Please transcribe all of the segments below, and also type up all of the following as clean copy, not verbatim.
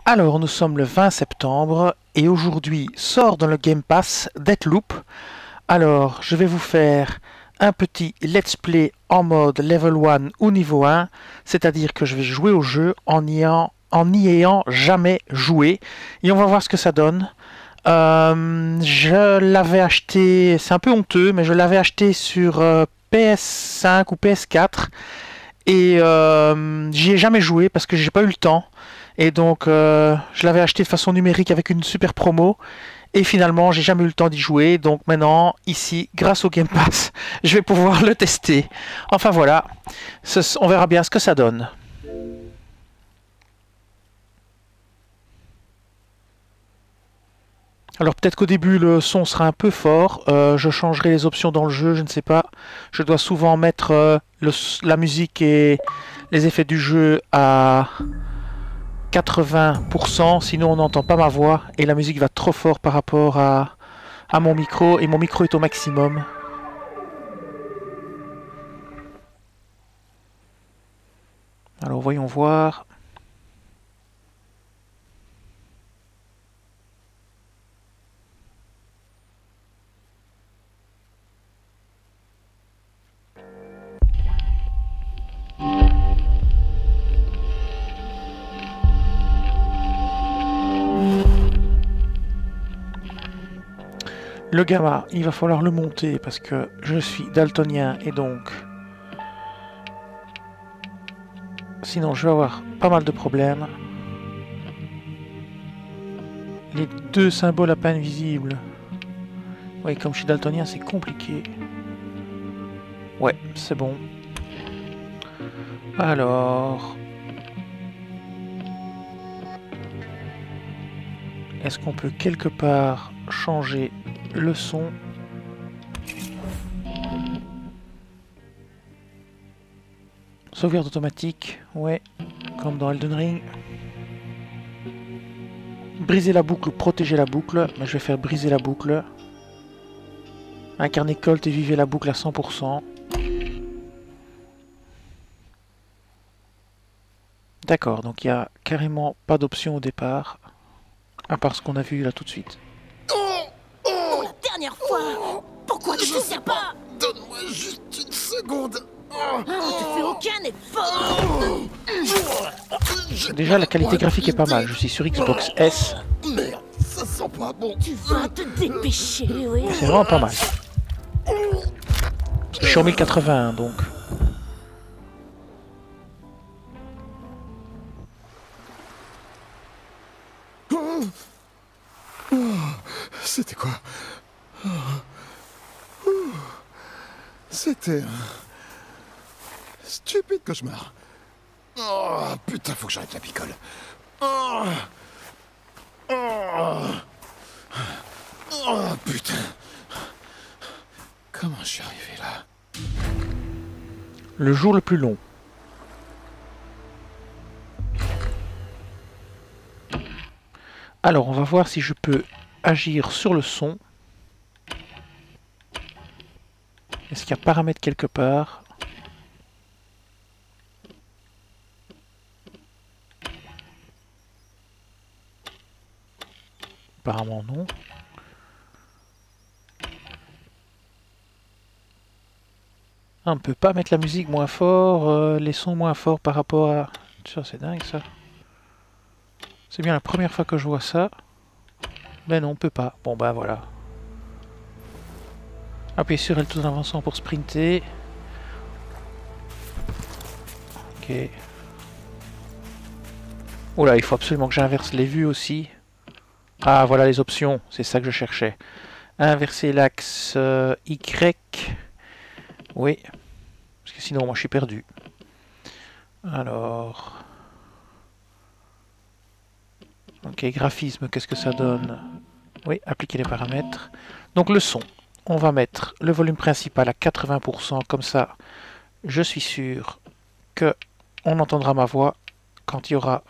Alors, nous sommes le 20 septembre et aujourd'hui sort dans le Game Pass Deathloop. Alors, je vais vous faire un petit let's play en mode level 1 ou niveau 1, c'est-à-dire que je vais jouer au jeu en n'y ayant jamais joué et on va voir ce que ça donne. Je l'avais acheté, c'est un peu honteux, mais je l'avais acheté sur PS5 ou PS4 et j'y ai jamais joué parce que j'ai pas eu le temps. Et donc je l'avais acheté de façon numérique avec une super promo. Et finalement, j'ai jamais eu le temps d'y jouer. Donc maintenant, ici, grâce au Game Pass, je vais pouvoir le tester. Enfin voilà, on verra bien ce que ça donne. Alors peut-être qu'au début le son sera un peu fort, je changerai les options dans le jeu, je ne sais pas. Je dois souvent mettre la musique et les effets du jeu à 80%, sinon on n'entend pas ma voix et la musique va trop fort par rapport à mon micro et mon micro est au maximum. Alors voyons voir. Le gamma, il va falloir le monter parce que je suis daltonien et donc sinon je vais avoir pas mal de problèmes. Les deux symboles à peine visibles. Oui, comme je suis daltonien, c'est compliqué. Ouais, c'est bon. Alors, est-ce qu'on peut quelque part changer le son? Sauvegarde automatique, ouais, comme dans Elden Ring. Briser la boucle ou protéger la boucle, mais je vais faire briser la boucle. Incarner Colt et vivre la boucle à 100%. D'accord, donc il n'y a carrément pas d'option au départ, à part ce qu'on a vu là tout de suite. Pour la dernière fois, pourquoi tu ne sais pas? Donne-moi juste une seconde. Tu fais aucun effort. Déjà, la qualité graphique est pas mal. Je suis sur Xbox S. Merde, ça sent pas bon. Tu vas te dépêcher, oui. C'est vraiment pas mal. Je suis en 1080, donc. C'était quoi? C'était un stupide cauchemar. Oh putain, faut que j'arrête la picole. Oh, oh, oh putain. Comment je suis arrivé là? Le jour le plus long. Alors, on va voir si je peux agir sur le son. Est-ce qu'il y a paramètres quelque part? Apparemment non. Ah, on peut pas mettre la musique moins fort, les sons moins forts par rapport à... Ça, c'est dingue ça. C'est bien la première fois que je vois ça. Ben non, on peut pas. Bon ben voilà. Appuyez sur L tout en avançant pour sprinter. Ok. Oula, il faut absolument que j'inverse les vues aussi. Ah, voilà les options. C'est ça que je cherchais. Inverser l'axe Y. Oui. Parce que sinon, moi, je suis perdu. Alors... Ok, graphisme, qu'est-ce que ça donne? Oui, appliquer les paramètres. Donc le son, on va mettre le volume principal à 80%, comme ça, je suis sûr que on entendra ma voix quand il y aura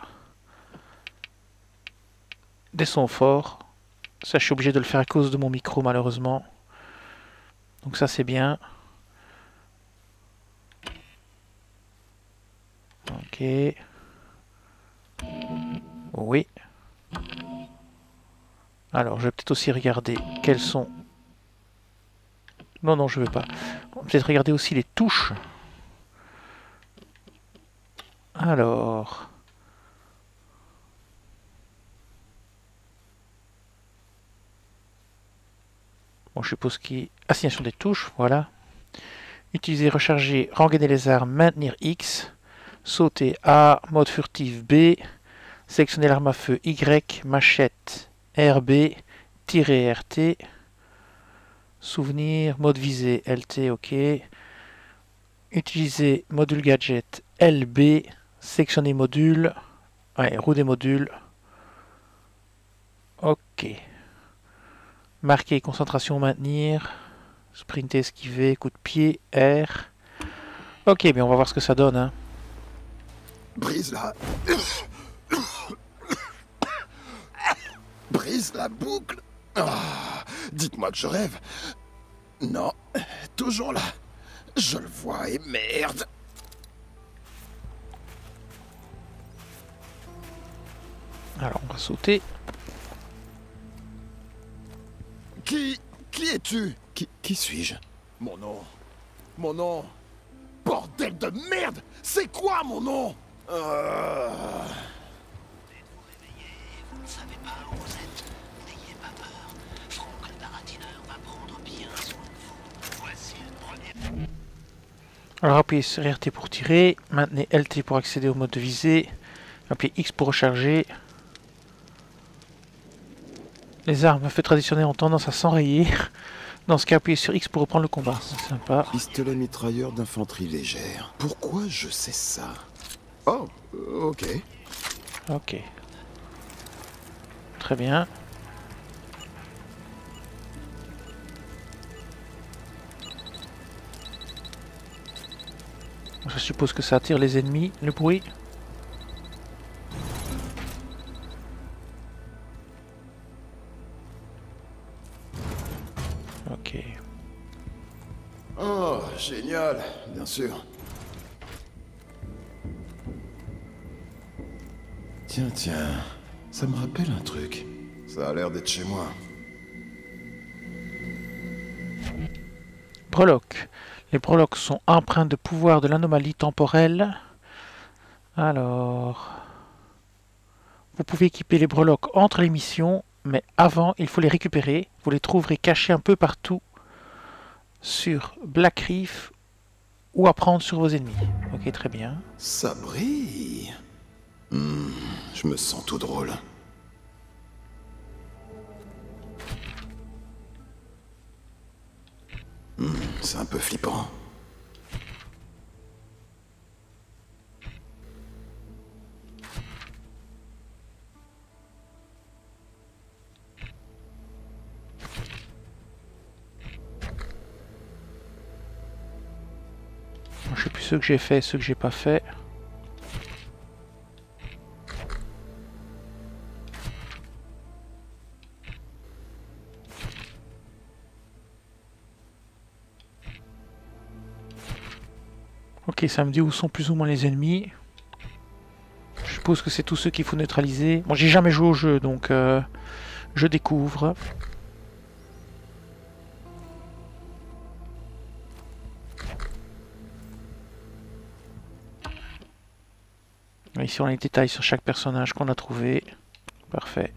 des sons forts. Ça, je suis obligé de le faire à cause de mon micro, malheureusement. Donc ça, c'est bien. Ok. Oui. Alors, je vais peut-être aussi regarder quelles sont... Non, non, je veux pas. On va peut-être regarder aussi les touches. Alors... Bon, je suppose qu'il y a assignation des touches, voilà. Utiliser, recharger, rengainer les armes, maintenir X. Sauter A, mode furtif B. Sélectionner l'arme à feu Y, machette RB, tirer RT. Souvenir, mode visée LT, ok. Utiliser module gadget LB. Sélectionner module. Ouais, roue des modules. Ok. Marquer, concentration, maintenir. Sprinter, esquiver, coup de pied, R. Ok, mais on va voir ce que ça donne. Hein. Brise la... Brise la boucle. Ah, dites-moi que je rêve. Non, toujours là. Je le vois et merde. Alors, on va sauter. Qui es-tu? Qui suis-je? Mon nom. Mon nom. Bordel de merde! C'est quoi mon nom? Vous ne savez pas où vous êtes. N'ayez pas peur. Franck le baratineur va prendre bien soin de vous. Voici le premier. Alors, appuyez sur RT pour tirer. Maintenez LT pour accéder au mode de visée. Appuyez X pour recharger. Les armes à feu traditionnelles ont tendance à s'enrayer. Dans ce cas, appuyez sur X pour reprendre le combat. C'est sympa. Pistolet mitrailleur d'infanterie légère. Pourquoi je sais ça? Oh, ok. Ok. Très bien. Je suppose que ça attire les ennemis, le bruit. Ok. Oh, génial, bien sûr. Tiens, ça me rappelle un truc. Ça a l'air d'être chez moi. Breloques. Les breloques sont empreints de pouvoir de l'anomalie temporelle. Alors... Vous pouvez équiper les breloques entre les missions, mais avant, il faut les récupérer. Vous les trouverez cachés un peu partout sur Black Reef ou à prendre sur vos ennemis. Ok, très bien. Ça brille. Je me sens tout drôle. C'est un peu flippant. Je sais plus ce que j'ai fait, ce que j'ai pas fait. Ok, ça me dit où sont plus ou moins les ennemis. Je suppose que c'est tous ceux qu'il faut neutraliser. Bon, j'ai jamais joué au jeu, donc je découvre. Ici on a les détails sur chaque personnage qu'on a trouvé. Parfait.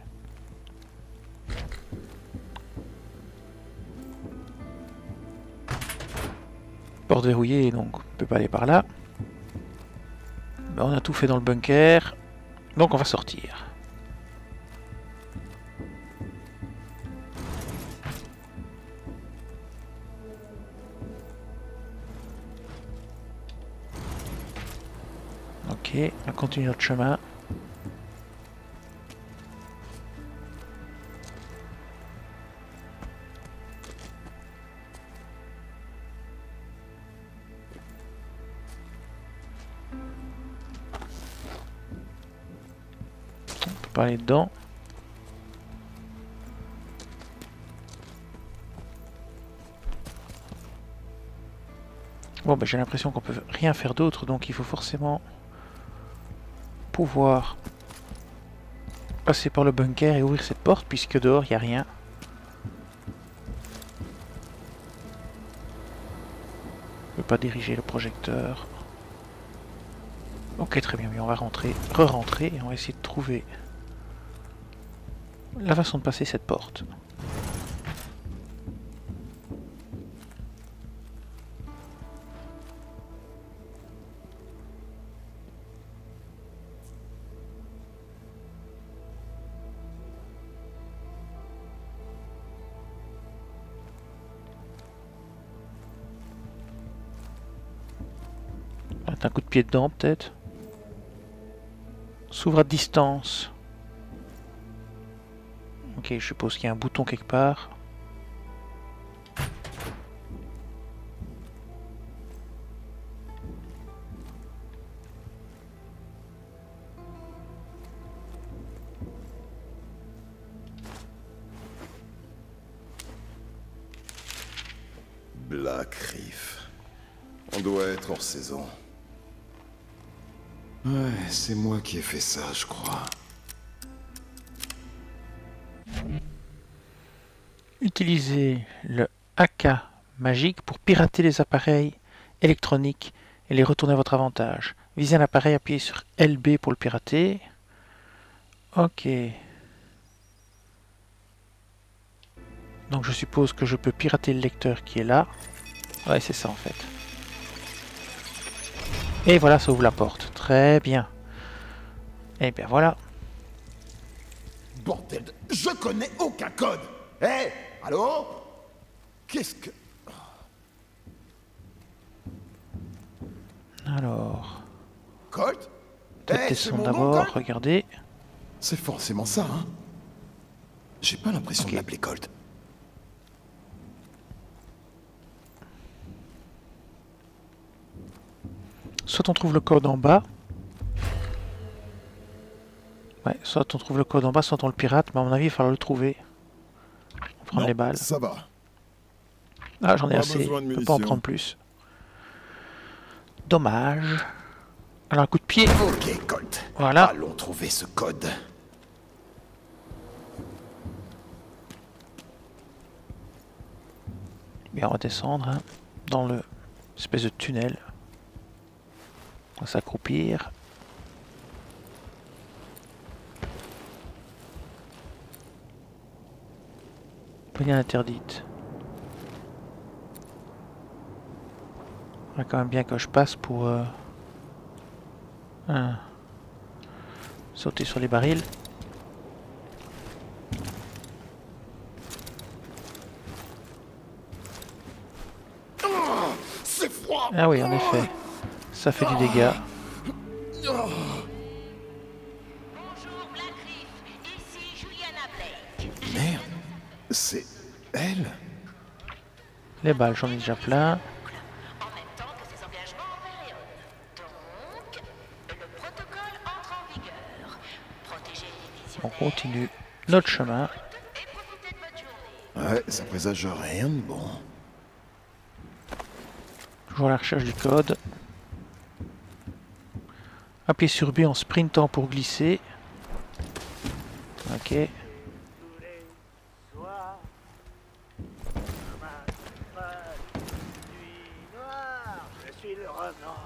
Porte verrouillée, donc on peut pas aller par là. Ben, on a tout fait dans le bunker. Donc on va sortir. Ok, on continue notre chemin. On peut pas aller dedans. Bon, ben, j'ai l'impression qu'on peut rien faire d'autre, donc il faut forcément pouvoir passer par le bunker et ouvrir cette porte puisque dehors il n'y a rien. Je ne peux pas diriger le projecteur. Ok, très bien, mais on va rentrer, re-rentrer et on va essayer de trouver la façon de passer cette porte. Un coup de pied dedans peut-être. S'ouvre à distance. Ok, je suppose qu'il y a un bouton quelque part. Black Reef. On doit être hors saison. Ouais, c'est moi qui ai fait ça, je crois. Utilisez le AK magique pour pirater les appareils électroniques et les retourner à votre avantage. Visez un appareil, appuyez sur LB pour le pirater. Ok. Donc je suppose que je peux pirater le lecteur qui est là. Ouais, c'est ça en fait. Et voilà, ça ouvre la porte. Très bien. Et bien voilà. Bordel de... Je connais aucun code. Hé, allô? Qu'est-ce que... Alors... Colt? Peut-être descendre d'abord, regardez. C'est forcément ça, hein? J'ai pas l'impression Ok. de l'appeler Colt. Soit on trouve le code en bas. Ouais, soit on trouve le code en bas, soit on le pirate, mais à mon avis il va falloir le trouver. On va prendre Non, les balles. ça va. Ah, j'en ai Pas assez, besoin de je peux pas en munitions. prendre plus. Dommage. Alors un coup de pied. Ok, Colt. Voilà. Allons trouver ce code. Bien, on va descendre hein, dans le espèce de tunnel. On va s'accroupir. Poignée interdite. Il faudrait quand même bien que je passe pour sauter sur les barils. C'est froid. Ah oui, en effet. Ça fait du dégât. Bonjour Black Reef, ici Juliana Blake. Merde. C'est elle? Les balles, j'en ai déjà plein. En même temps que ses engagements en période. Donc, le protocole entre en vigueur. Protégez les visionnaires. On continue notre chemin. Et profitez de votre journée. Ouais, ça présage rien de bon. Toujours à la recherche du code. Appuyez sur B en sprintant pour glisser. Ok. Je suis le revenant.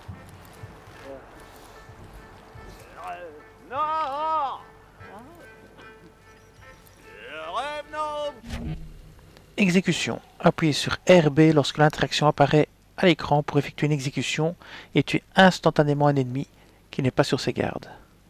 Non! Le revenant! Exécution. Appuyez sur RB lorsque l'interaction apparaît à l'écran pour effectuer une exécution et tuer instantanément un ennemi qui n'est pas sur ses gardes.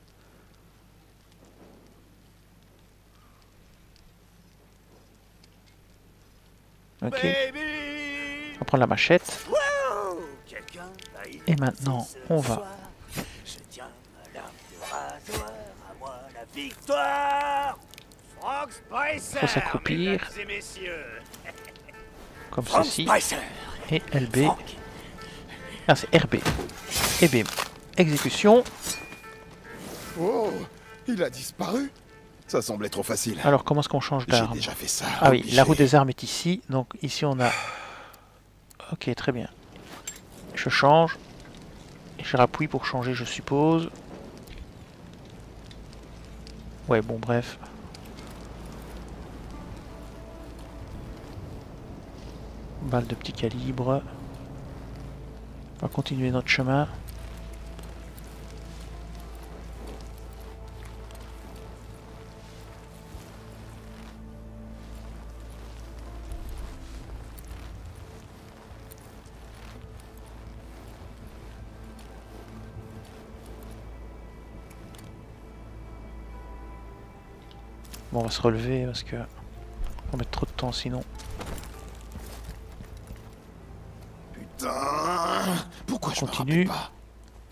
Ok, Baby! on va prendre la machette. Wow! Quelqu'un a Et maintenant, ce on va. soir. Je tiens ma lame de rasoir, à moi la victoire! Frank Spicer! Faut s'accroupir. mesdames et messieurs. Comme Frank ceci. Spicer! Et LB. Frank. Ah, c'est RB. Et bim. Exécution. Oh, il a disparu. Ça semblait trop facile. Alors, comment est-ce qu'on change J'ai d'arme? déjà fait ça. Ah oui, obligé. la roue des armes est ici. Donc ici on a... Ok, très bien. Je change. Et je rappuie pour changer, je suppose. Ouais, bon, bref. Balle de petit calibre. On va continuer notre chemin. Bon, on va se relever parce que on va mettre trop de temps sinon. Putain! Pourquoi je me Continue. rappelle pas?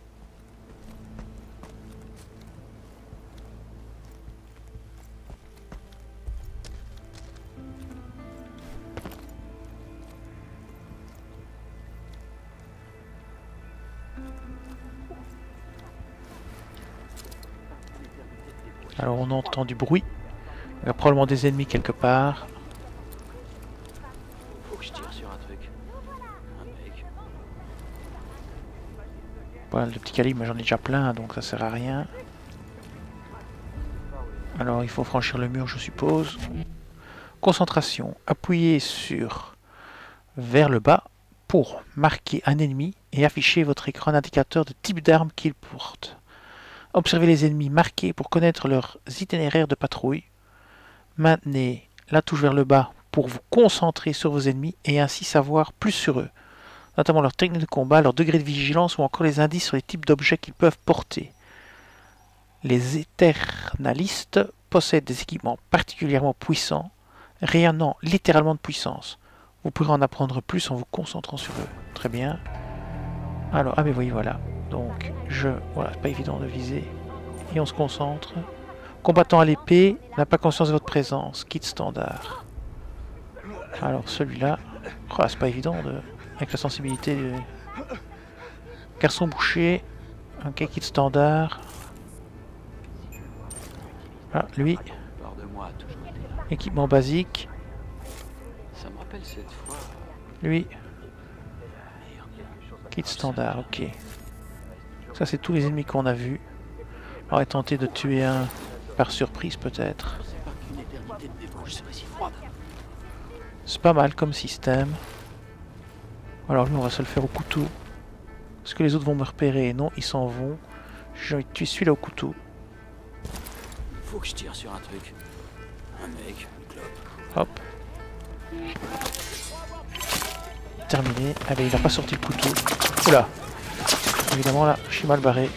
Alors on entend du bruit. Il y a probablement des ennemis quelque part. Faut que je tire sur un truc. Un mec. Voilà, le petit calibre, mais j'en ai déjà plein, donc ça sert à rien. Alors il faut franchir le mur, je suppose. Concentration. Appuyez sur vers le bas pour marquer un ennemi et afficher votre écran indicateur de type d'arme qu'il porte. Observez les ennemis marqués pour connaître leurs itinéraires de patrouille. Maintenez la touche vers le bas pour vous concentrer sur vos ennemis et ainsi savoir plus sur eux, notamment leur technique de combat, leur degré de vigilance ou encore les indices sur les types d'objets qu'ils peuvent porter. Les éternalistes possèdent des équipements particulièrement puissants, rayonnant littéralement de puissance. Vous pourrez en apprendre plus en vous concentrant sur eux. Très bien. Alors, ah mais voyez, voilà. Donc, voilà, c'est pas évident de viser. Et on se concentre. Combattant à l'épée n'a pas conscience de votre présence. Kit standard. Alors, celui-là... Oh, c'est pas évident de... avec la sensibilité de... Garçon boucher. Ok, kit standard. Ah, lui. Part de moi, toujours été là. Équipement basique. Ça me rappelle cette fois. Lui. Merde, quelque chose. Kit standard, ok. Ça, c'est tous les ennemis qu'on a vus. On va tenter de tuer un par surprise, peut-être. C'est pas qu'une éternité de débauche serait si froide. C'est pas mal comme système. Alors lui, on va se le faire au couteau. Est-ce que les autres vont me repérer? Non, ils s'en vont. J'ai envie de tuer celui-là au couteau. Faut que je tire sur un truc. Un mec, une clope. Hop. Terminé. Allez, il n'a pas sorti le couteau. Oula. Évidemment, là, je suis mal barré.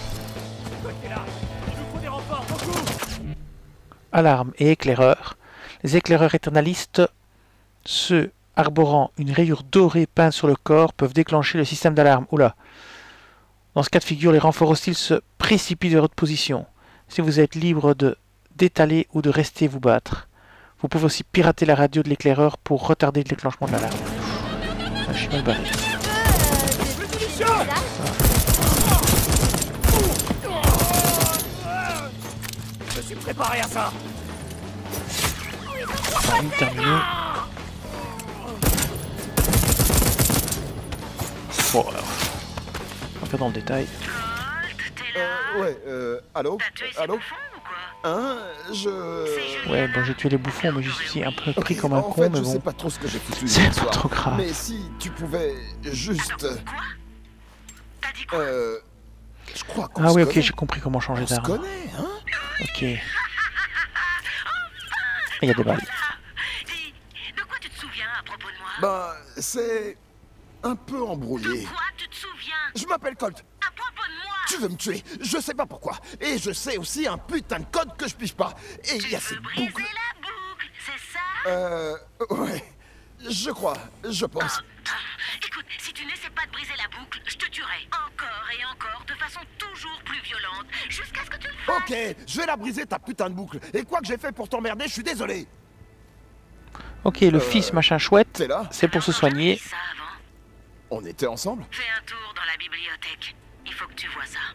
Alarme et éclaireur. Les éclaireurs éternalistes, ceux arborant une rayure dorée peinte sur le corps, peuvent déclencher le système d'alarme. Oula. Dans ce cas de figure, les renforts hostiles se précipitent vers votre position. Si vous êtes libre d'étaler ou de rester vous battre. Vous pouvez aussi pirater la radio de l'éclaireur pour retarder le déclenchement de l'alarme. Ah, je suis mal barré. Je suis préparé à ça. Terminé. Bon, alors, on va faire dans le détail. Allô? Allô? Hein? Ouais, bon, j'ai tué les bouffons, mais je suis un peu pris comme un en con, fait, mais je sais bon. pas trop ce que j'ai foutu C'est hier pas soir. trop grave. Mais si tu pouvais juste... je crois qu'on Ah se oui, ok, connaît. j'ai compris comment changer On se d'arme. connaît, hein? Ok. Il y a des balles. Dis, de quoi tu te souviens à propos de moi? Bah, c'est... un peu embrouillé. De quoi tu te souviens? Je m'appelle Colt. À propos de moi? Tu veux me tuer? Je sais pas pourquoi. Et je sais aussi un putain de code que je pige pas. Et il y a Tu ces veux briser boucles... la boucle, c'est ça? Ouais. Je crois. Je pense. Écoute, si tu n'essaies pas de briser la boucle, je te tuerai encore et encore de façon toujours plus violente, jusqu'à ce que tu le fasses. Ok, je vais la briser ta putain de boucle. Et quoi que j'ai fait pour t'emmerder, je suis désolé. Ok, le fils machin chouette, T'es là? c'est pour se Alors, on a jamais soigner. fait ça avant. On était ensemble? Fais un tour dans la bibliothèque. Il faut que tu vois ça.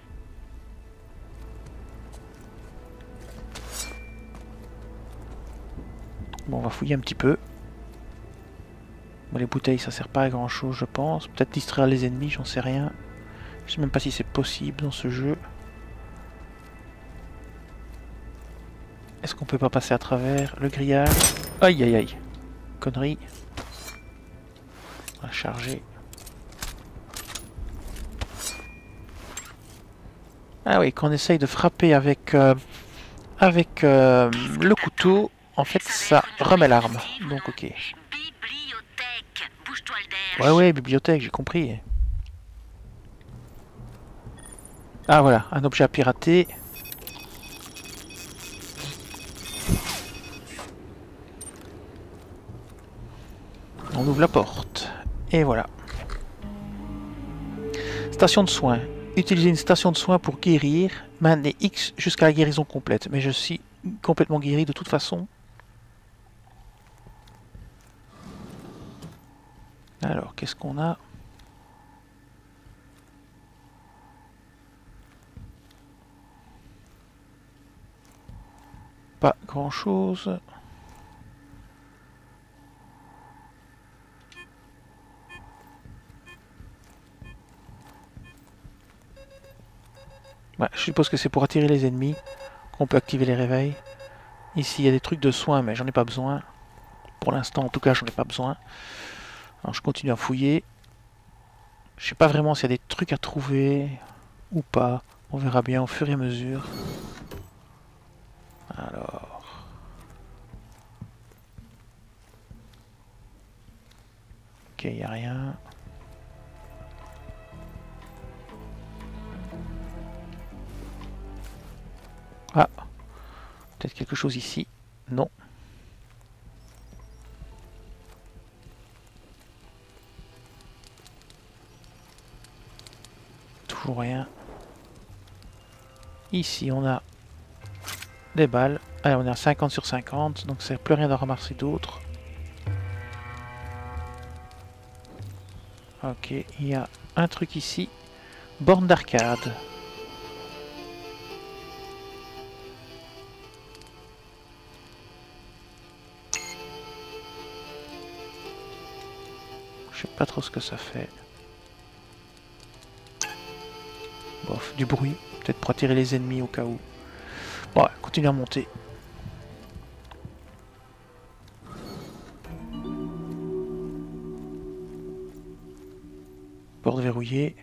Bon, on va fouiller un petit peu. Bon, les bouteilles, ça sert pas à grand chose, je pense. Peut-être distraire les ennemis, j'en sais rien. Je sais même pas si c'est possible dans ce jeu. Est-ce qu'on peut pas passer à travers le grillage? Aïe aïe aïe. Connerie. On va charger. Ah oui, quand on essaye de frapper avec, le couteau, en fait ça remet l'arme. Donc ok. Bibliothèque. Bouge-toi le derche. Ouais ouais, bibliothèque, j'ai compris. Ah voilà, un objet à pirater. On ouvre la porte. Et voilà. Station de soins. Utiliser une station de soins pour guérir. Maintenez X jusqu'à la guérison complète. Mais je suis complètement guéri de toute façon. Alors, qu'est-ce qu'on a? Pas grand-chose. Ouais, je suppose que c'est pour attirer les ennemis qu'on peut activer les réveils. Ici, il y a des trucs de soins, mais j'en ai pas besoin. Pour l'instant, en tout cas, j'en ai pas besoin. Alors, je continue à fouiller. Je sais pas vraiment s'il y a des trucs à trouver ou pas. On verra bien au fur et à mesure. Alors... Ok, il n'y a rien. Ah, peut-être quelque chose ici. Non. Toujours rien. Ici, on a des balles. Allez, on est à 50 sur 50, donc ça ne sert plus rien d'en ramasser d'autres. Ok, il y a un truc ici. Borne d'arcade. Je sais pas trop ce que ça fait. Bof, du bruit. Peut-être pour attirer les ennemis au cas où. Bon, continue à monter. Porte verrouillée.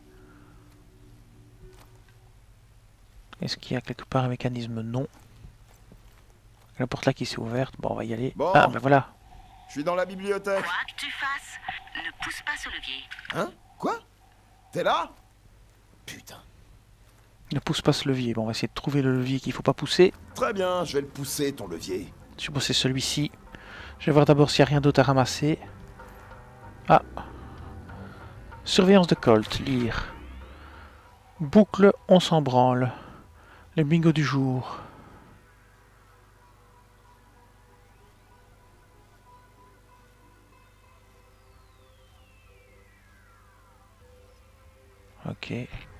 Est-ce qu'il y a quelque part un mécanisme? Non. La porte là qui s'est ouverte. Bon, on va y aller. Bon. Ah, ben voilà. Je suis dans la bibliothèque. Quoi que tu fasses, ne pousse pas ce levier. Hein? Quoi? T'es là? Putain. Ne pousse pas ce levier. Bon, on va essayer de trouver le levier qu'il faut pas pousser. Très bien, je vais le pousser, ton levier. Je suppose que c'est celui-ci. Je vais voir d'abord s'il n'y a rien d'autre à ramasser. Ah. Surveillance de Colt, lire. Boucle, on s'en branle. Le bingo du jour. Ok.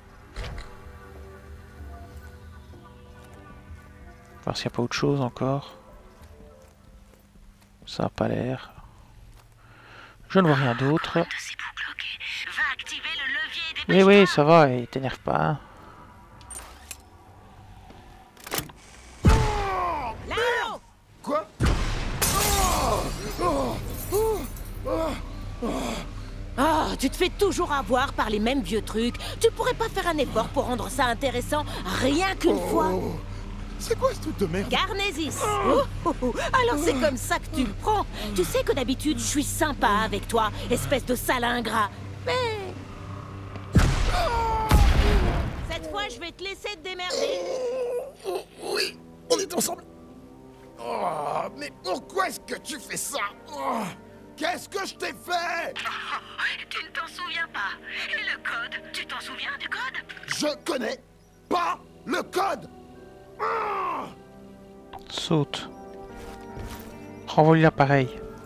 Voir s'il n'y a pas autre chose encore. Ça n'a pas l'air. Je ne vois rien d'autre. De ces boucles, ok. Va activer le levier et Oui, dépêche-toi. oui, ça va, et t'énerve pas. Hein. Quoi? Ah, tu te fais toujours avoir par les mêmes vieux trucs. Tu pourrais pas faire un effort pour rendre ça intéressant, rien qu'une fois? C'est quoi ce truc de merde? Garnésis. Alors c'est comme ça que tu le prends. Tu sais que d'habitude, je suis sympa avec toi, espèce de sale ingrat. Mais... cette fois, je vais te laisser te démerder. Oui, on est ensemble. Oh, mais pourquoi est-ce que tu fais ça? Oh, qu'est-ce que je t'ai fait? Tu ne t'en souviens pas. Et le code? Tu t'en souviens du code? Je connais pas le code. Oh, Saute. Renvoie-lui l'appareil.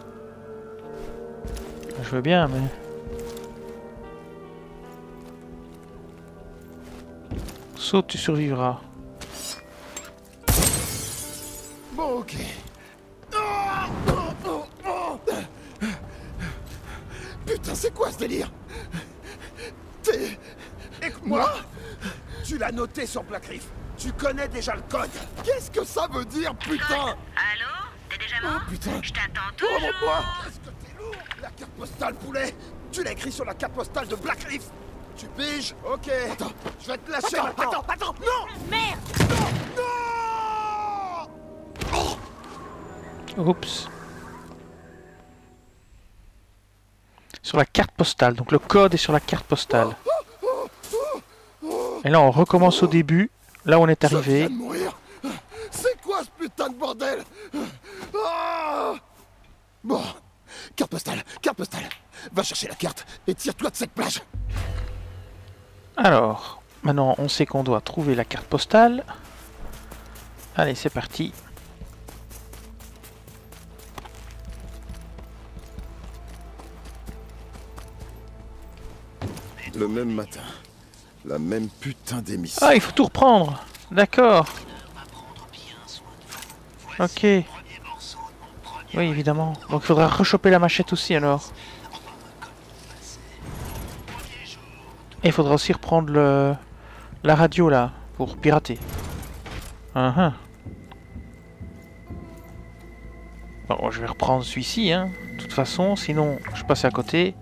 Je veux bien, mais... Saute, tu survivras. bon, ok. Putain, c'est quoi ce délire? T'es... Écoute-moi. Tu l'as noté sur Black Reef. Tu connais déjà le code. Qu'est-ce que ça veut dire, putain? Allô? T'es déjà mort? Oh putain. Je t'attends Oh mon toujours. poids. Qu'est-ce que t'es lourd? La carte postale, poulet. Tu l'as écrit sur la carte postale de Black Reef. Tu piges? Ok. Attends, je vais te lâcher maintenant. Attends, non. Merde! Non. Oups. Sur la carte postale. Donc le code est sur la carte postale. Et là, on recommence au début. Là où on est Je viens arrivé. de mourir. C'est quoi ce putain de bordel? Ah. Bon, carte postale. Va chercher la carte et tire-toi de cette plage. Alors, maintenant, on sait qu'on doit trouver la carte postale. Allez, c'est parti. Le même matin. La même putain d'émission. Ah, il faut tout reprendre. D'accord. Ok. Oui, évidemment. Donc il faudra rechoper la machette aussi alors. Et il faudra aussi reprendre la radio là, pour pirater. Bon, je vais reprendre celui-ci, hein. De toute façon, sinon je passe à côté.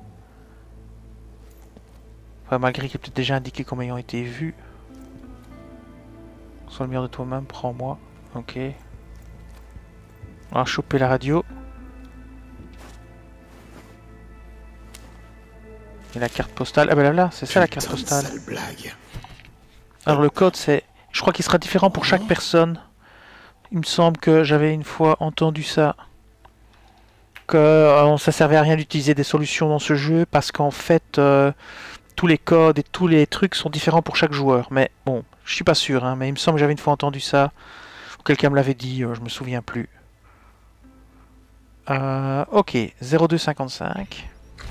Enfin, malgré qu'il est peut-être déjà indiqué comme ayant été vu. Sois le meilleur de toi-même, prends-moi. Ok. On va choper la radio. Et la carte postale. Ah ben là, c'est ça la carte Putain de postale. sale blague. Alors le code c'est... Je crois qu'il sera différent pour chaque personne. Il me semble que j'avais une fois entendu ça. Que ça servait à rien d'utiliser des solutions dans ce jeu parce qu'en fait tous les codes et tous les trucs sont différents pour chaque joueur. Mais bon, je suis pas sûr, hein, mais il me semble que j'avais une fois entendu ça. Quelqu'un me l'avait dit, je me souviens plus. Ok, 0255.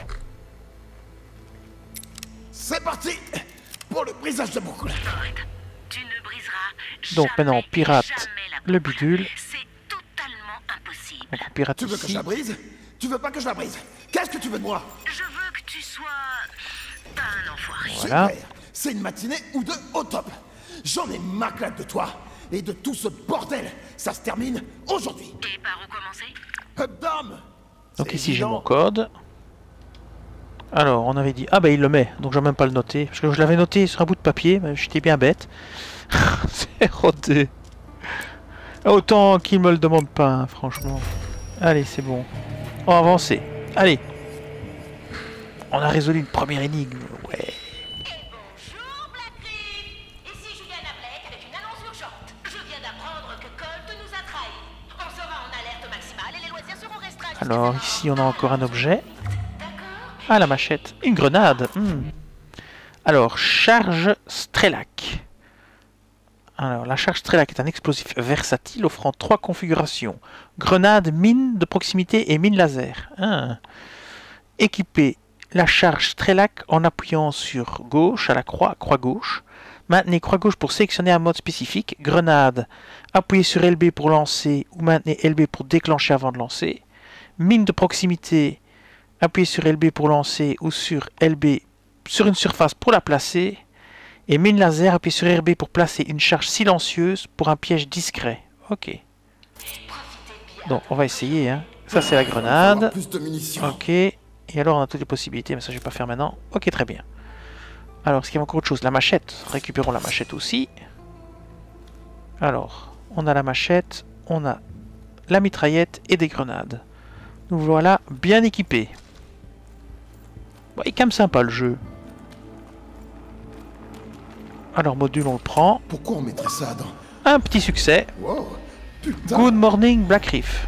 C'est parti pour le brisage de boucle. Tu ne briseras Donc jamais, maintenant, on pirate jamais la le boucle. bidule. C'est totalement impossible. Donc on pirate Tu veux que je ici. la brise? Tu veux pas que je la brise? Qu'est-ce que tu veux de moi? Je veux que tu sois pas un enfoiré. Voilà. Super. C'est une matinée ou deux au top. J'en ai marre là de toi et de tout ce bordel. Ça se termine aujourd'hui. Et par où commencer? Dame. Donc C'est ici j'ai évident. mon code. Alors on avait dit... Ah bah il le met, donc je vais même pas le noter. Parce que je l'avais noté sur un bout de papier, mais j'étais bien bête. C'est rodé. Autant qu'il me le demande pas, hein, franchement. Allez, c'est bon. On va avancer. Allez. On a résolu une première énigme. Ouais. Bonjour Black Reef. Ici Juliana Blake avec une annonce urgente. Je viens d'apprendre que Colt nous a trahis. On sera en alerte maximale et les loisirs seront restreints. jusqu'à Alors demain. ici on a encore un objet. D'accord. Ah la machette. Une grenade. Alors, charge Strelak. Alors, la charge Strelak est un explosif versatile offrant 3 configurations. Grenade, mine de proximité et mine laser. Équipez la charge Strelak en appuyant sur gauche à la croix gauche. Maintenez croix gauche pour sélectionner un mode spécifique. Grenade, appuyez sur LB pour lancer ou maintenez LB pour déclencher avant de lancer. Mine de proximité, appuyez sur LB pour lancer ou sur LB sur une surface pour la placer. Et mine laser, appuyez sur RB pour placer une charge silencieuse pour un piège discret. Ok. Donc on va essayer. Hein. Ça c'est la Il va me falloir grenade. plus de munitions. Ok. Et alors on a toutes les possibilités, mais ça je vais pas faire maintenant. Ok, très bien. Alors, est-ce qu'il y a encore autre chose? La machette. Récupérons la machette aussi. Alors, on a la machette, on a la mitraillette et des grenades. Nous voilà bien équipés. Bon, il est quand même sympa le jeu. Alors, module, on le prend. Pourquoi on mettrait ça dans... Un petit succès. Wow. Putain. Good morning, Black Reef.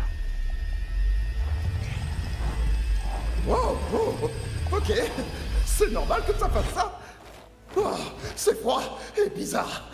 Wow. Oh. Ok. C'est normal que ça fasse ça. Oh, c'est froid et bizarre.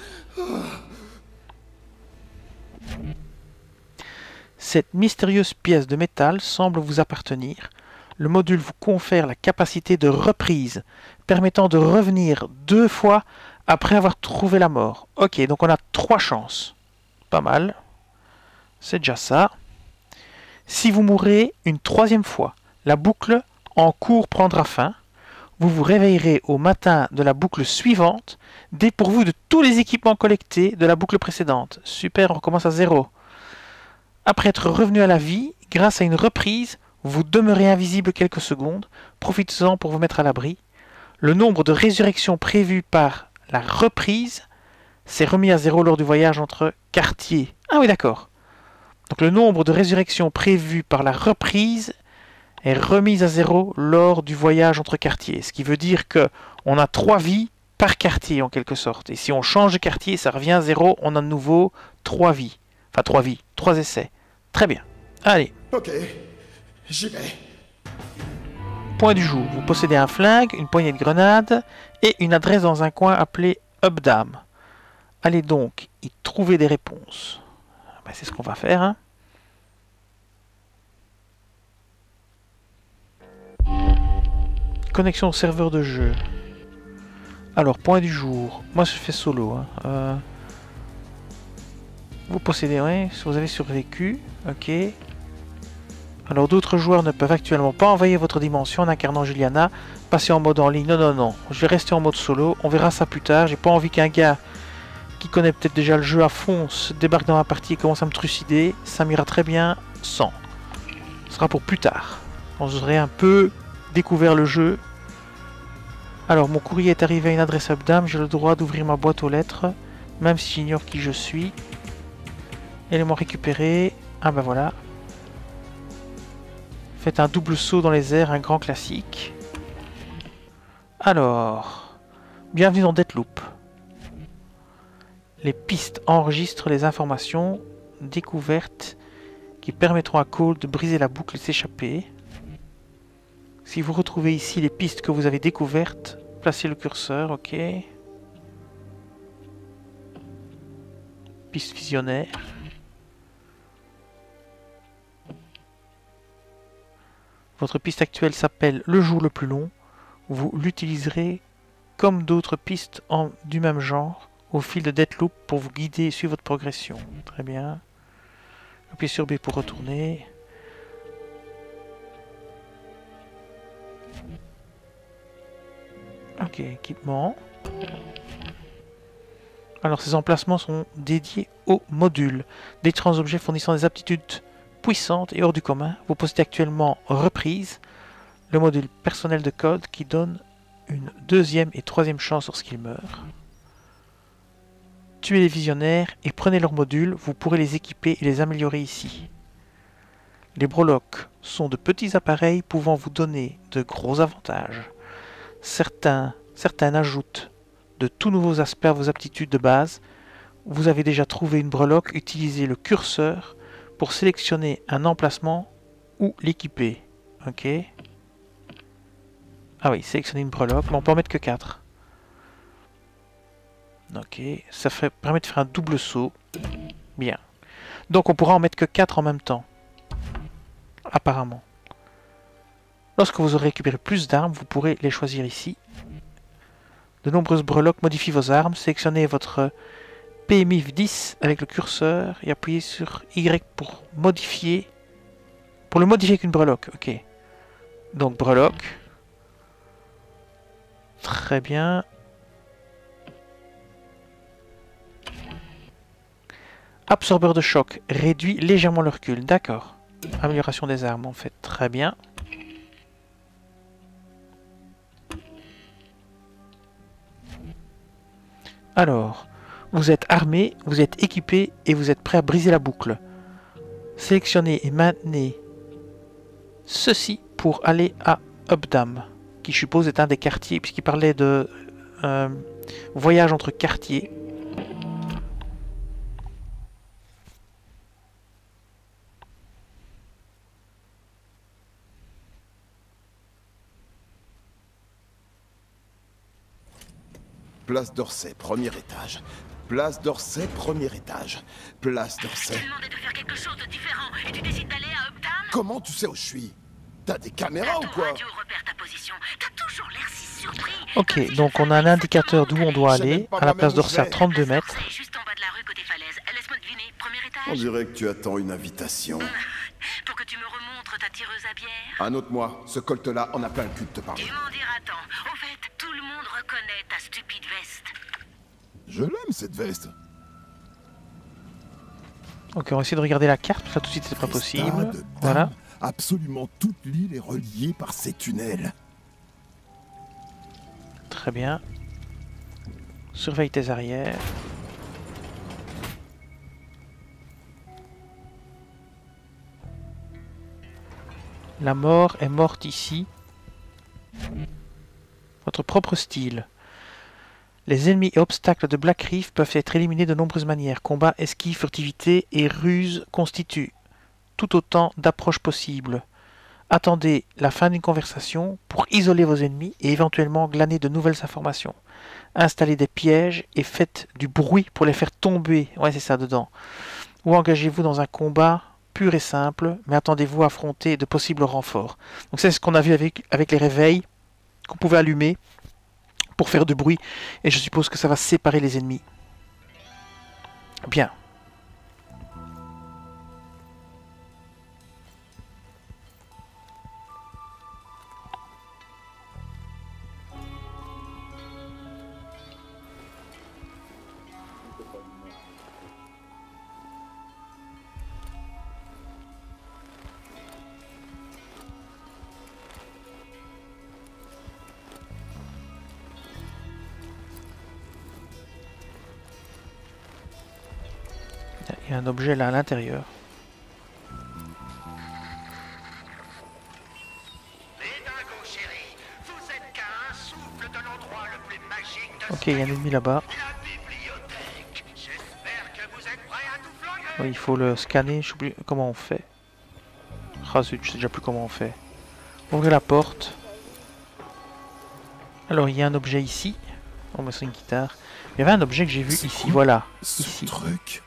Cette mystérieuse pièce de métal semble vous appartenir. Le module vous confère la capacité de reprise, permettant de revenir 2 fois après avoir trouvé la mort. Ok, donc on a 3 chances. Pas mal. C'est déjà ça. Si vous mourrez une 3e fois, la boucle en cours prendra fin. vous vous réveillerez au matin de la boucle suivante, dépourvu de tous les équipements collectés de la boucle précédente. Super, on recommence à 0. Après être revenu à la vie, grâce à une reprise, vous demeurez invisible quelques secondes. Profitez-en pour vous mettre à l'abri. Le nombre de résurrections prévues par la reprise s'est remis à 0 lors du voyage entre quartiers. Ah oui, d'accord. Donc le nombre de résurrections prévues par la reprise est remise à 0 lors du voyage entre quartiers. Ce qui veut dire que on a 3 vies par quartier en quelque sorte. Et si on change de quartier, ça revient à 0, on a de nouveau 3 vies. Enfin 3 vies, 3 essais. Très bien. Allez. Ok, j'y vais. Point du jour. Vous possédez un flingue, une poignée de grenades et une adresse dans un coin appelé Updam. Allez donc y trouver des réponses. Ben, c'est ce qu'on va faire. Hein. Connexion au serveur de jeu. Alors, point du jour. Moi, je fais solo. Hein. Vous possédez, ouais, vous avez survécu. Ok. Alors, d'autres joueurs ne peuvent actuellement pas envahir votre dimension en incarnant Juliana. Passer en mode en ligne. Non, non, non. Je vais rester en mode solo. On verra ça plus tard. J'ai pas envie qu'un gars qui connaît peut-être déjà le jeu à fond se débarque dans ma partie et commence à me trucider. Ça m'ira très bien sans. Ce sera pour plus tard. On aurait un peu découvert le jeu. Alors, mon courrier est arrivé à une adresse Updam. J'ai le droit d'ouvrir ma boîte aux lettres, même si j'ignore qui je suis. Élément récupéré. Ah ben voilà. Faites un double saut dans les airs, un grand classique. Alors, bienvenue dans Deathloop. Les pistes enregistrent les informations découvertes qui permettront à Cole de briser la boucle et s'échapper. Si vous retrouvez ici les pistes que vous avez découvertes, placez le curseur, ok. Piste visionnaire. Votre piste actuelle s'appelle le jour le plus long. Vous l'utiliserez comme d'autres pistes du même genre au fil de Deathloop pour vous guider et suivre votre progression. Très bien. Appuyez sur B pour retourner. Ok, équipement. Alors ces emplacements sont dédiés aux modules. D'étranges objets fournissant des aptitudes puissantes et hors du commun. Vous possédez actuellement Reprise, le module personnel de Code qui donne une deuxième et troisième chance lorsqu'il meurt. Tuez les visionnaires et prenez leurs modules, vous pourrez les équiper et les améliorer ici. Les breloques sont de petits appareils pouvant vous donner de gros avantages. Certains ajoutent de tout nouveaux aspects à vos aptitudes de base. Vous avez déjà trouvé une breloque, utilisez le curseur pour sélectionner un emplacement ou l'équiper. Ok. Ah oui, sélectionner une breloque, mais on peut en mettre que 4. Ok, ça permet de faire un double saut. Bien. Donc on pourra en mettre que 4 en même temps. Apparemment. Lorsque vous aurez récupéré plus d'armes, vous pourrez les choisir ici. De nombreuses breloques modifient vos armes. Sélectionnez votre PMIF 10 avec le curseur et appuyez sur Y pour modifier. Pour le modifier avec une breloque. Ok. Donc breloque. Très bien. Absorbeur de choc réduit légèrement le recul. D'accord. Amélioration des armes en fait. Très bien. Alors, vous êtes armé, vous êtes équipé et vous êtes prêt à briser la boucle. Sélectionnez et maintenez ceci pour aller à Updam, qui je suppose est un des quartiers, puisqu'il parlait de voyage entre quartiers. Place d'Orsay, premier étage. Place d'Orsay, premier étage. Place Je d'Orsay. t'ai demandé de faire quelque chose de différent et tu décides d'aller à Updam? Comment tu sais où je suis? T'as des caméras ou Ton quoi? radio repère ta position. T'as toujours l'air si surpris. Ok, donc on a un indicateur d'où on doit aller, à la place d'Orsay à 32 mètres. C'est juste en bas de la rue côté falaise. Laisse-moi deviner. premier On étage. dirait que tu attends une invitation. Pour que tu me remontres ta tireuse à bière. Annote-moi, ce colt-là en a plein le cul de te parler. Tu m'en diras tant. Au fait, tout le monde reconnaît ta stupide veste. Je l'aime, cette veste. Ok, on va essayer de regarder la carte, ça tout de suite c'est pas possible. Voilà. Absolument toute l'île est reliée par ces tunnels. Très bien. Surveille tes arrières. La mort est morte ici. Votre propre style. Les ennemis et obstacles de Black Reef peuvent être éliminés de nombreuses manières. Combat, esquive, furtivité et ruse constituent tout autant d'approches possibles. Attendez la fin d'une conversation pour isoler vos ennemis et éventuellement glaner de nouvelles informations. Installez des pièges et faites du bruit pour les faire tomber. Ouais, c'est ça dedans. Ou engagez-vous dans un combat pur et simple, mais attendez-vous à affronter de possibles renforts. Donc c'est ce qu'on a vu avec les réveils qu'on pouvait allumer pour faire du bruit, et je suppose que ça va séparer les ennemis. Bien. Il y a un objet là à l'intérieur. Les dingos, chéris, vous êtes qu'à un souffle de l'endroit le plus magique de Ok, il y a un ennemi là-bas. la bibliothèque. J'espère que vous êtes prêts à tout flinguer. Oui, il faut le scanner, je sais plus comment on fait. Ah zut, je sais déjà plus comment on fait. Ouvrez la porte. Alors il y a un objet ici. Oh mais c'est une guitare. Il y avait un objet que j'ai vu ici, voilà. Ce Ici. truc.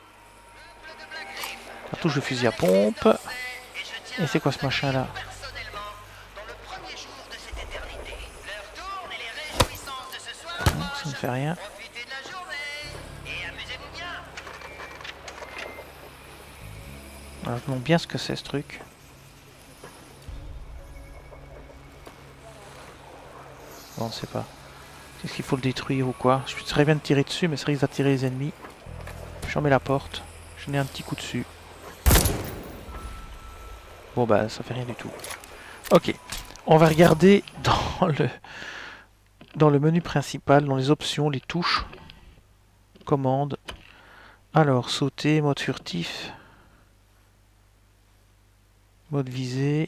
Cartouche de fusil à pompe. Et c'est quoi ce machin là? Personnellement, dans le premier jour de cette éternité, l'heure tourne et les réjouissances de ce soir Ça ne fait rien. profitez de la journée et amusez-vous bien. Alors, je me demande bien ce que c'est ce truc. Bon, on ne sait pas. Est-ce qu'il faut le détruire ou quoi? Je serais bien de tirer dessus, mais ça risque d'attirer les ennemis. Je remets la porte. Je mets un petit coup dessus. Bon bah ça fait rien du tout. Ok. On va regarder dans le menu principal, dans les options, les touches. Commandes. Alors, sauter, mode furtif. Mode visée.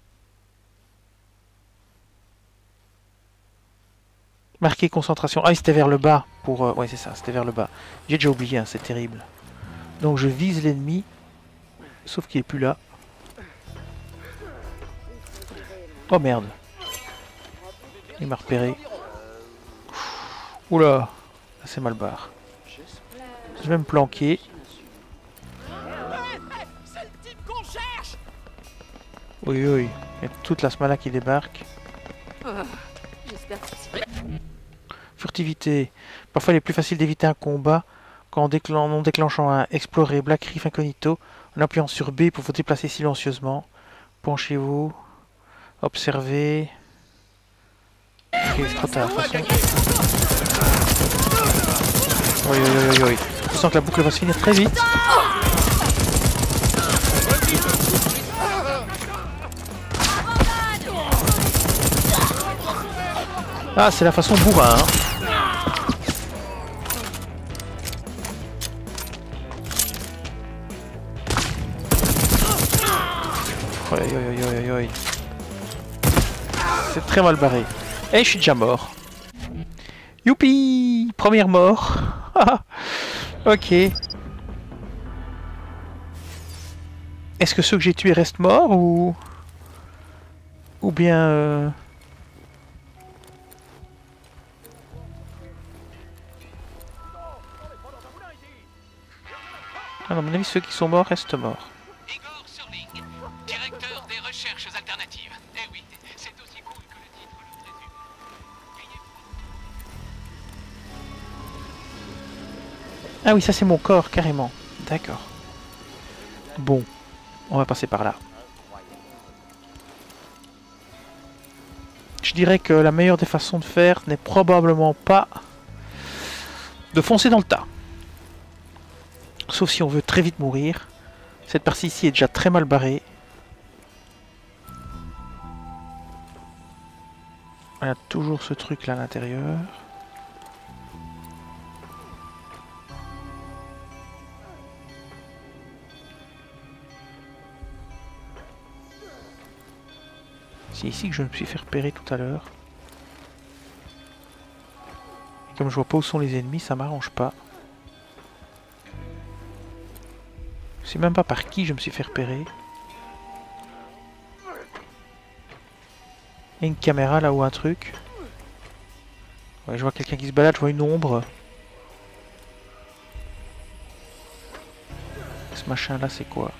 Marquer concentration. Ah, c'était vers le bas. Pour, ouais, c'est ça, c'était vers le bas. J'ai déjà oublié, hein, c'est terrible. Donc je vise l'ennemi. Sauf qu'il est plus là. Oh merde. Il m'a repéré. Oula. Là, c'est mal barre. Je vais me planquer. Oui, oui. Il y a toute la smala qui débarque. J'espère que Furtivité. Parfois il est plus facile d'éviter un combat en déclenchant un explorer Black Reef incognito en appuyant sur B pour vous déplacer silencieusement. Penchez-vous. Observez. Ok, c'est trop tard de toute façon. Oui, oui, oui, oui, oui. Je sens que la boucle va se finir très vite. Ah, c'est la façon bourrin, hein. Oi, oi, oi, oi, oi. C'est très mal barré. Et je suis déjà mort. Youpi! Première mort. Ok. Est-ce que ceux que j'ai tués restent morts ou... Ou bien... Ah, à mon avis, ceux qui sont morts restent morts. Igor Surling, directeur des recherches alternatives. Eh oui, c'est aussi cool que le titre le résume. Ah oui, ça c'est mon corps, carrément. D'accord. Bon, on va passer par là. Je dirais que la meilleure des façons de faire n'est probablement pas de foncer dans le tas. Sauf si on veut très vite mourir. Cette partie ici est déjà très mal barrée. Il y a toujours ce truc là à l'intérieur. C'est ici que je me suis fait repérer tout à l'heure. Et comme je vois pas où sont les ennemis, ça m'arrange pas. Je sais même pas par qui je me suis fait repérer. Il y a une caméra là ou un truc. Ouais, je vois quelqu'un qui se balade, je vois une ombre. Ce machin là c'est quoi?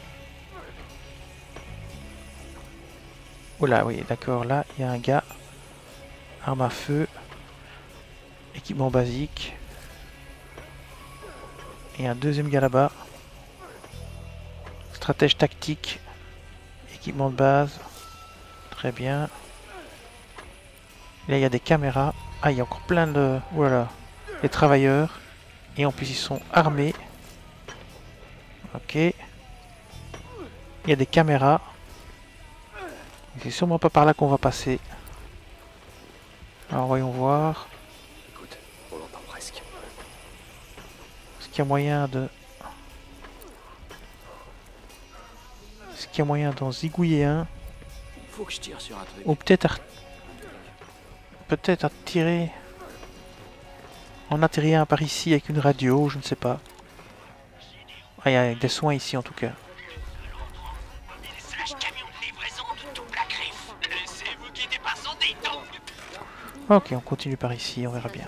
Oh là oui d'accord, là il y a un gars. Arme à feu. Équipement basique. Et un deuxième gars là-bas. Stratège tactique. Équipement de base. Très bien. Là il y a des caméras. Ah il y a encore plein de... Voilà. Les travailleurs. Et en plus ils sont armés. Ok. Il y a des caméras. C'est sûrement pas par là qu'on va passer. Alors voyons voir. Écoute, on l'entend presque. Est-ce qu'il y a moyen de... Est-ce qu'il y a moyen d'en zigouiller un? Faut que je tire sur un truc. Ou peut-être à tirer... En atterrir un par ici avec une radio, je ne sais pas. Ah, il y a des soins ici en tout cas. Message camion de livraison de double à griffe. Laissez-vous guider par son dicton. Ok, on continue par ici, on verra bien.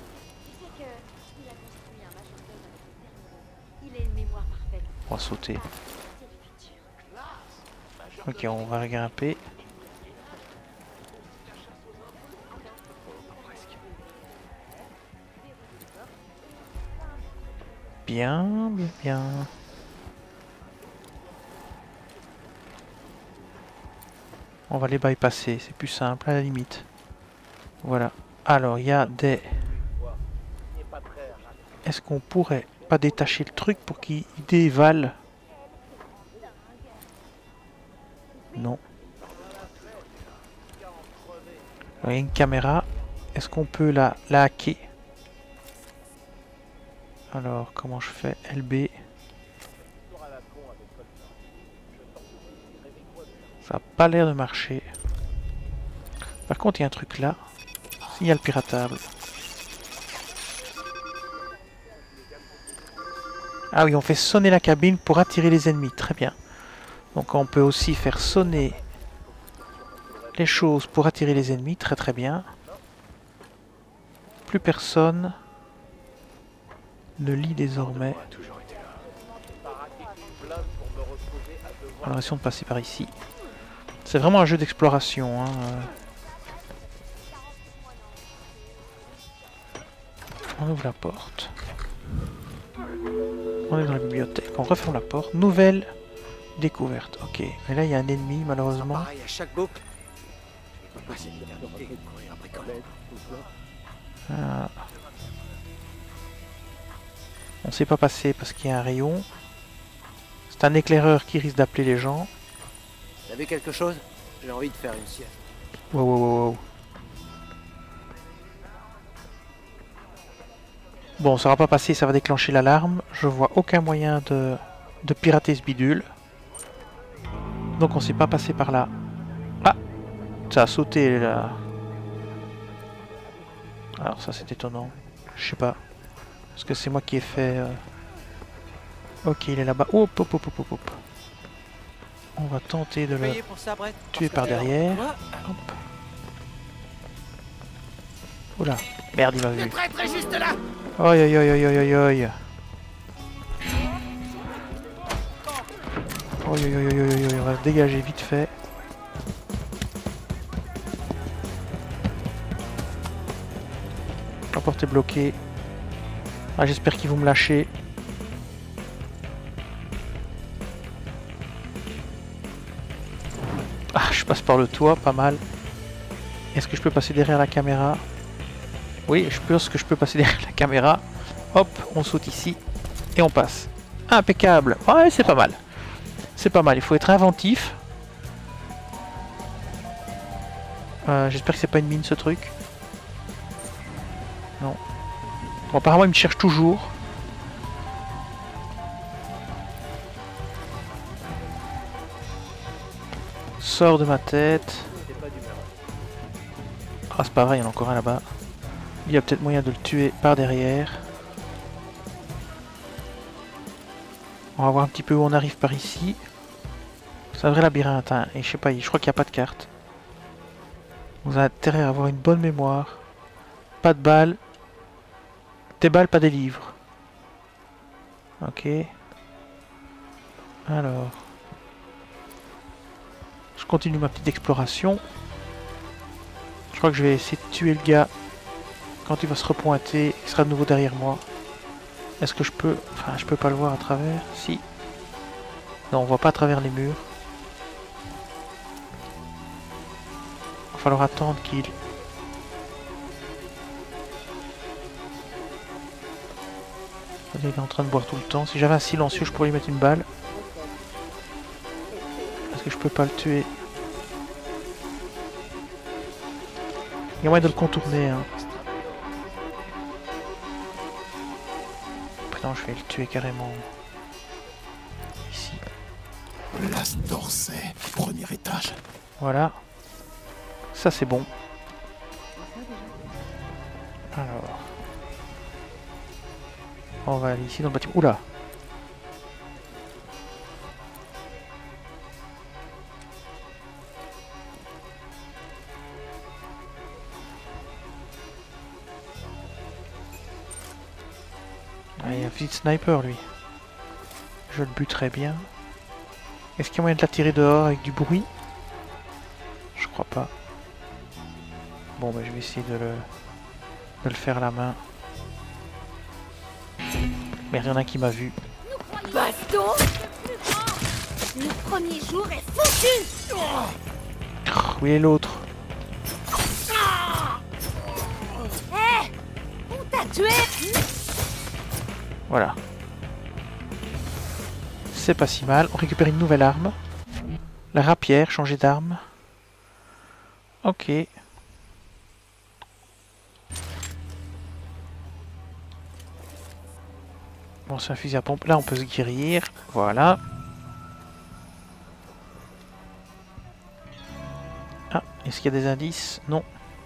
On va sauter. Ok, on va grimper. Bien, bien, bien. On va les bypasser, c'est plus simple à la limite. Voilà. Alors, il y a des... Est-ce qu'on pourrait pas détacher le truc pour qu'il dévale? Non. Il y a une caméra. Est-ce qu'on peut la hacker? Alors, comment je fais? LB. Ça n'a pas l'air de marcher. Par contre, il y a un truc là. Signal piratable. Ah oui, on fait sonner la cabine pour attirer les ennemis. Très bien. Donc on peut aussi faire sonner les choses pour attirer les ennemis. Très très bien. Plus personne ne lit désormais. Alors essayons de passer par ici. C'est vraiment un jeu d'exploration. Hein. On ouvre la porte. On est dans la bibliothèque. On referme la porte. Nouvelle découverte. Ok. Mais là il y a un ennemi malheureusement. Pareil à chaque boucle. Je peux pas essayer de courir après quand même. Ah. On ne sait pas passer parce qu'il y a un rayon. C'est un éclaireur qui risque d'appeler les gens. T'as vu quelque chose? J'ai envie de faire une sieste. Wow, wow, wow, wow. Bon, ça va pas passer, ça va déclencher l'alarme. Je vois aucun moyen de pirater ce bidule. Donc on s'est pas passé par là. Ah! Ça a sauté là. Alors ça c'est étonnant. Je sais pas. Est-ce que c'est moi qui ai fait... Ok, il est là-bas. Hop, hop, hop, hop, hop. On va tenter de le tuer par derrière. Hop. Oula. Merde, il m'a vu. Très juste là. Oi, oi, oi, oi, oi, oi, oi. Oi, oi, oi, oi, oi, oi. On va se dégager vite fait. La porte est bloquée. Ah, j'espère qu'ils vont me lâcher. passe par le toit, pas mal. Est-ce que je peux passer derrière la caméra? Oui, je pense que je peux passer derrière la caméra. Hop, on saute ici et on passe. Impeccable. Ouais, c'est pas mal. C'est pas mal, il faut être inventif. J'espère que c'est pas une mine ce truc. Non. Bon, apparemment il me cherche toujours. Sors de ma tête. Ah, c'est pas vrai, il y en a encore un là-bas. Il y a peut-être moyen de le tuer par derrière. On va voir un petit peu où on arrive par ici. C'est un vrai labyrinthe, hein. Et je sais pas, je crois qu'il n'y a pas de carte. Vous avez intérêt à avoir une bonne mémoire. Pas de balles. Des balles, pas des livres. Ok. Alors. Je continue ma petite exploration. Je crois que je vais essayer de tuer le gars quand il va se repointer. Il sera de nouveau derrière moi. Est-ce que je peux... Enfin, je peux pas le voir à travers. Si. Non, on voit pas à travers les murs. Il va falloir attendre qu'il... Il est en train de boire tout le temps. Si j'avais un silencieux, je pourrais lui mettre une balle. Est-ce que je peux pas le tuer? Il y a moyen de le contourner, hein. Non, je vais le tuer carrément. Ici. Place d'Orsay, premier étage. Voilà. Ça c'est bon. Alors. On va aller ici dans le bâtiment. Oula! Ah, il y a un petit sniper lui. Je le buterai bien. Est-ce qu'il y a moyen de l'attirer dehors avec du bruit? Je crois pas. Bon, bah, je vais essayer de le faire à la main. Merde, il y en a un qui m'a vu. Baston! Le premier jour est foutu! Où est l'autre? Hé! On t'a tué! Voilà. C'est pas si mal. On récupère une nouvelle arme. La rapière, changer d'arme. Ok. Bon, c'est un fusil à pompe. Là, on peut se guérir. Voilà. Ah, est-ce qu'il y a des indices? Non.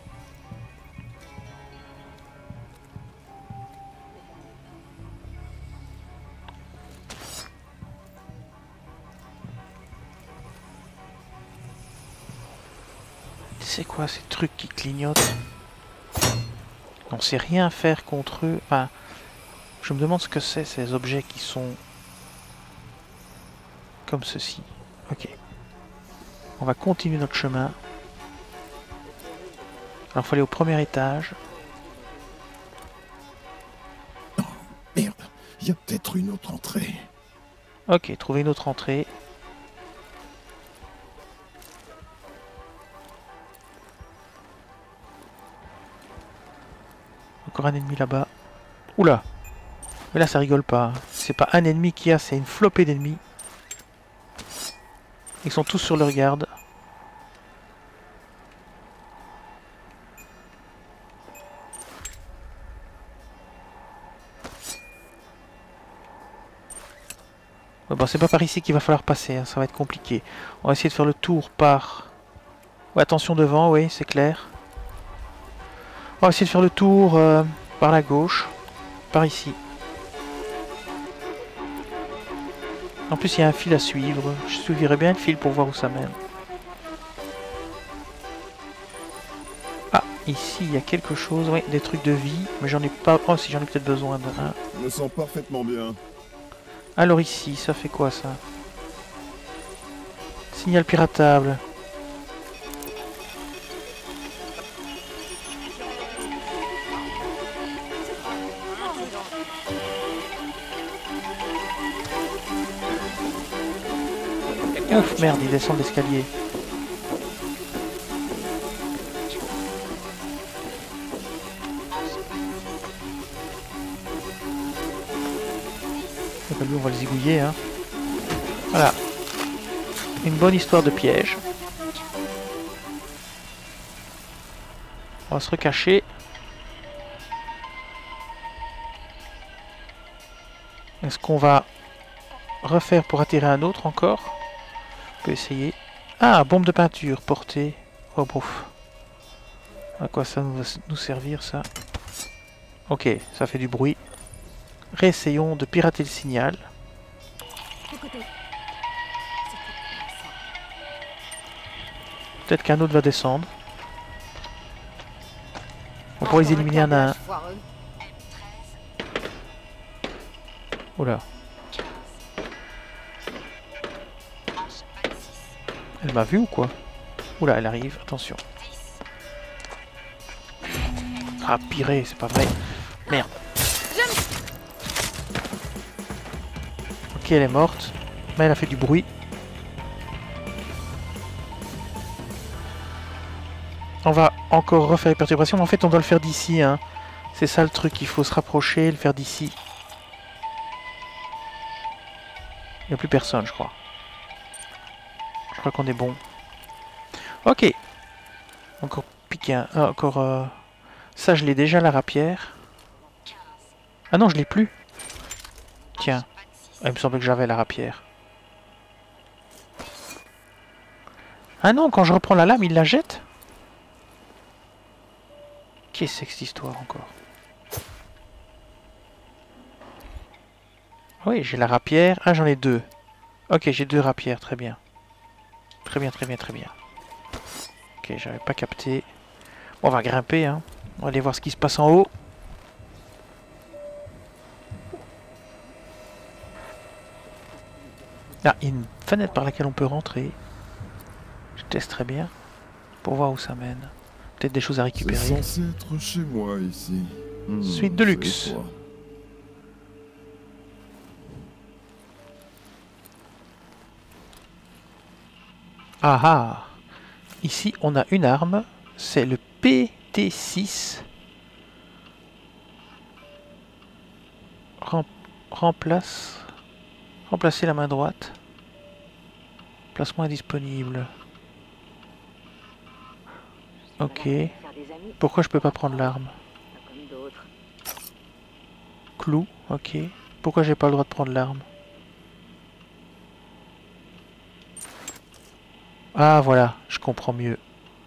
C'est quoi ces trucs qui clignotent? On sait rien faire contre eux. Enfin, je me demande ce que c'est ces objets qui sont comme ceci. Ok. On va continuer notre chemin. Alors, il faut aller au premier étage. Merde, il y a peut-être une autre entrée. Ok, trouver une autre entrée. Encore un ennemi là-bas. Oula! Mais là, ça rigole pas. C'est pas un ennemi qu'il y a, c'est une flopée d'ennemis. Ils sont tous sur leur garde. Ouais, bon, c'est pas par ici qu'il va falloir passer, hein, ça va être compliqué. On va essayer de faire le tour par... Ouais, attention devant, oui, c'est clair. On va essayer de faire le tour par la gauche, par ici. En plus, il y a un fil à suivre. Je suivrai bien le fil pour voir où ça mène. Ah, ici, il y a quelque chose. Oui, des trucs de vie. Mais j'en ai pas... Oh, si, j'en ai peut-être besoin d'un. Je me sens parfaitement bien. Alors ici, ça fait quoi, ça? Signal piratable. Ouf, merde, il descend l'escalier. oublié. Hein. Voilà. Une bonne histoire de piège. On va se recacher. Est-ce qu'on va refaire pour attirer un autre encore? On peut essayer. Ah, bombe de peinture portée. Oh, bouf. À quoi ça va nous servir, ça? Ok, ça fait du bruit. Réessayons de pirater le signal. Peut-être qu'un autre va descendre. On pourrait les éliminer un à un. Oula. Elle m'a vu ou quoi? Oula, elle arrive, attention. Ah, piré, c'est pas vrai. Merde. Ok, elle est morte. Mais elle a fait du bruit. On va encore refaire les perturbations. Mais en fait, on doit le faire d'ici. Hein. C'est ça le truc, il faut se rapprocher et le faire d'ici. Il n'y a plus personne, je crois. Je crois qu'on est bon. Ok. Encore piquer un... encore... Ça, je l'ai déjà, la rapière. Ah non, je l'ai plus. Tiens. Ah, il me semblait que j'avais la rapière. Ah non, quand je reprends la lame, il la jette? Qu'est-ce que c'est que cette histoire encore? Oui, j'ai la rapière. Ah, j'en ai deux. Ok, j'ai deux rapières, très bien. Très bien, très bien, très bien. Ok, j'avais pas capté. Bon, on va grimper, hein. On va aller voir ce qui se passe en haut. Ah, il y a une fenêtre par laquelle on peut rentrer. Je testerai bien. Pour voir où ça mène. Peut-être des choses à récupérer. C'est censé être chez moi ici. Suite de luxe. C'est toi. Ah ah. Ici, on a une arme. C'est le PT6. Remplacer la main droite. Placement indisponible. Ok. Pourquoi je peux pas prendre l'arme? Clou. Ok. Pourquoi j'ai pas le droit de prendre l'arme? Ah voilà, je comprends mieux.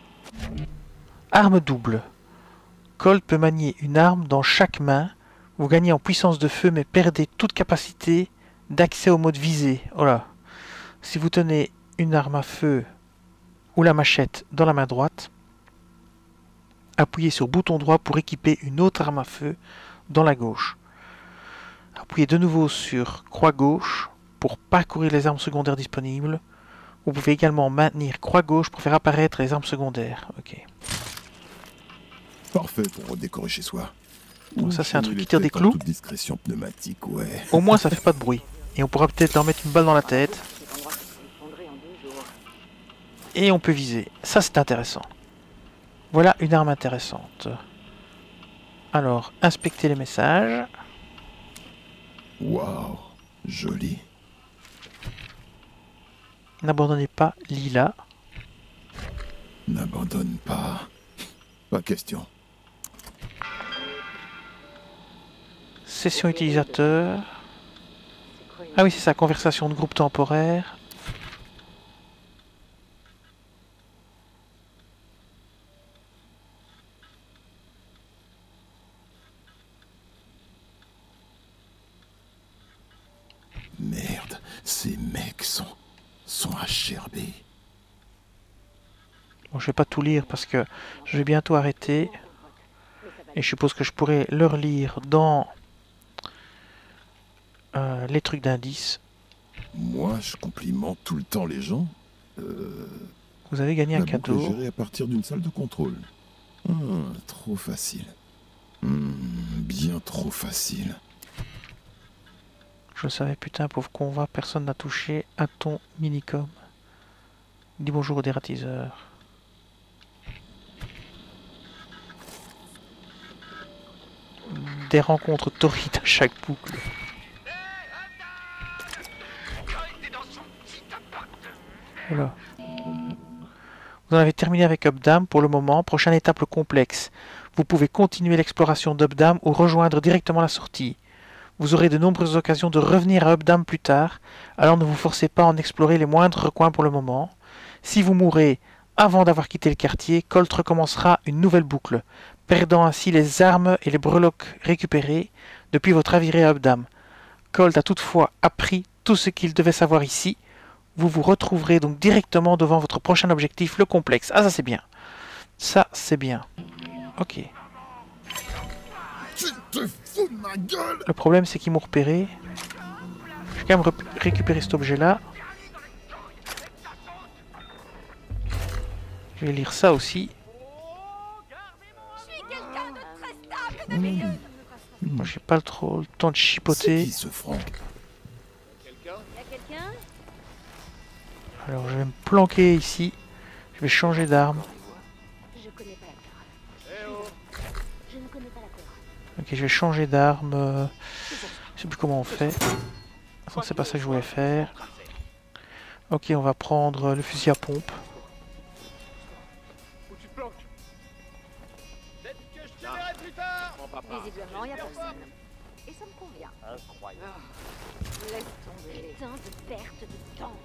Arme double. Colt peut manier une arme dans chaque main. Vous gagnez en puissance de feu mais perdez toute capacité d'accès au mode visée. Oh là. Si vous tenez une arme à feu ou la machette dans la main droite, appuyez sur bouton droit pour équiper une autre arme à feu dans la gauche. Appuyez de nouveau sur croix gauche pour parcourir les armes secondaires disponibles. Vous pouvez également maintenir croix gauche pour faire apparaître les armes secondaires. Ok. Parfait pour redécorer chez soi. Donc ça c'est un truc Il qui est tire des peut-être en clous. toute discrétion pneumatique, ouais. Au moins ça fait pas de bruit. Et on pourra peut-être leur mettre une balle dans la tête. Et on peut viser. Ça c'est intéressant. Voilà une arme intéressante. Alors, inspecter les messages. Waouh, joli. N'abandonnez pas Lila. N'abandonne pas. Pas question. Session utilisateur. Ah oui, c'est ça, conversation de groupe temporaire. Merde, ces mecs sont HRB. Bon, je vais pas tout lire parce que je vais bientôt arrêter. Et je suppose que je pourrais leur lire dans les trucs d'indices. Moi, je complimente tout le temps les gens. Vous avez gagné un La boucle est cadeau. gérée à partir d'une salle de contrôle. Trop facile. Bien trop facile. Je le savais, putain, pauvre con, va, personne n'a touché à ton minicom. Dis bonjour au dératiseur. Des rencontres torrides à chaque boucle. Voilà. Vous en avez terminé avec Updam pour le moment. Prochaine étape, le complexe. Vous pouvez continuer l'exploration d'Updam ou rejoindre directement la sortie. Vous aurez de nombreuses occasions de revenir à Updam plus tard, alors ne vous forcez pas à en explorer les moindres recoins pour le moment. Si vous mourrez avant d'avoir quitté le quartier, Colt recommencera une nouvelle boucle, perdant ainsi les armes et les breloques récupérés depuis votre arrivée à Updam. Colt a toutefois appris tout ce qu'il devait savoir ici. Vous vous retrouverez donc directement devant votre prochain objectif, le complexe. Ah, ça c'est bien. Ça c'est bien. Ok. Tu te fous de ma gueule! Le problème c'est qu'ils m'ont repéré. Je vais quand même récupérer cet objet là. Je vais lire ça aussi. Moi j'ai pas trop le temps de C'est chipoter. qui ce Franck? Alors je vais me planquer ici. Je vais changer d'arme. Je connais pas la Cora. Je ne connais pas la Cora. Ok, je vais changer d'arme. Je sais plus comment on fait. Non, c'est pas ça que je voulais faire. Ok, on va prendre le fusil à pompe. Visiblement, il n'y a personne. Et ça me convient. Incroyable. Laisse tomber. Putain de perte de temps.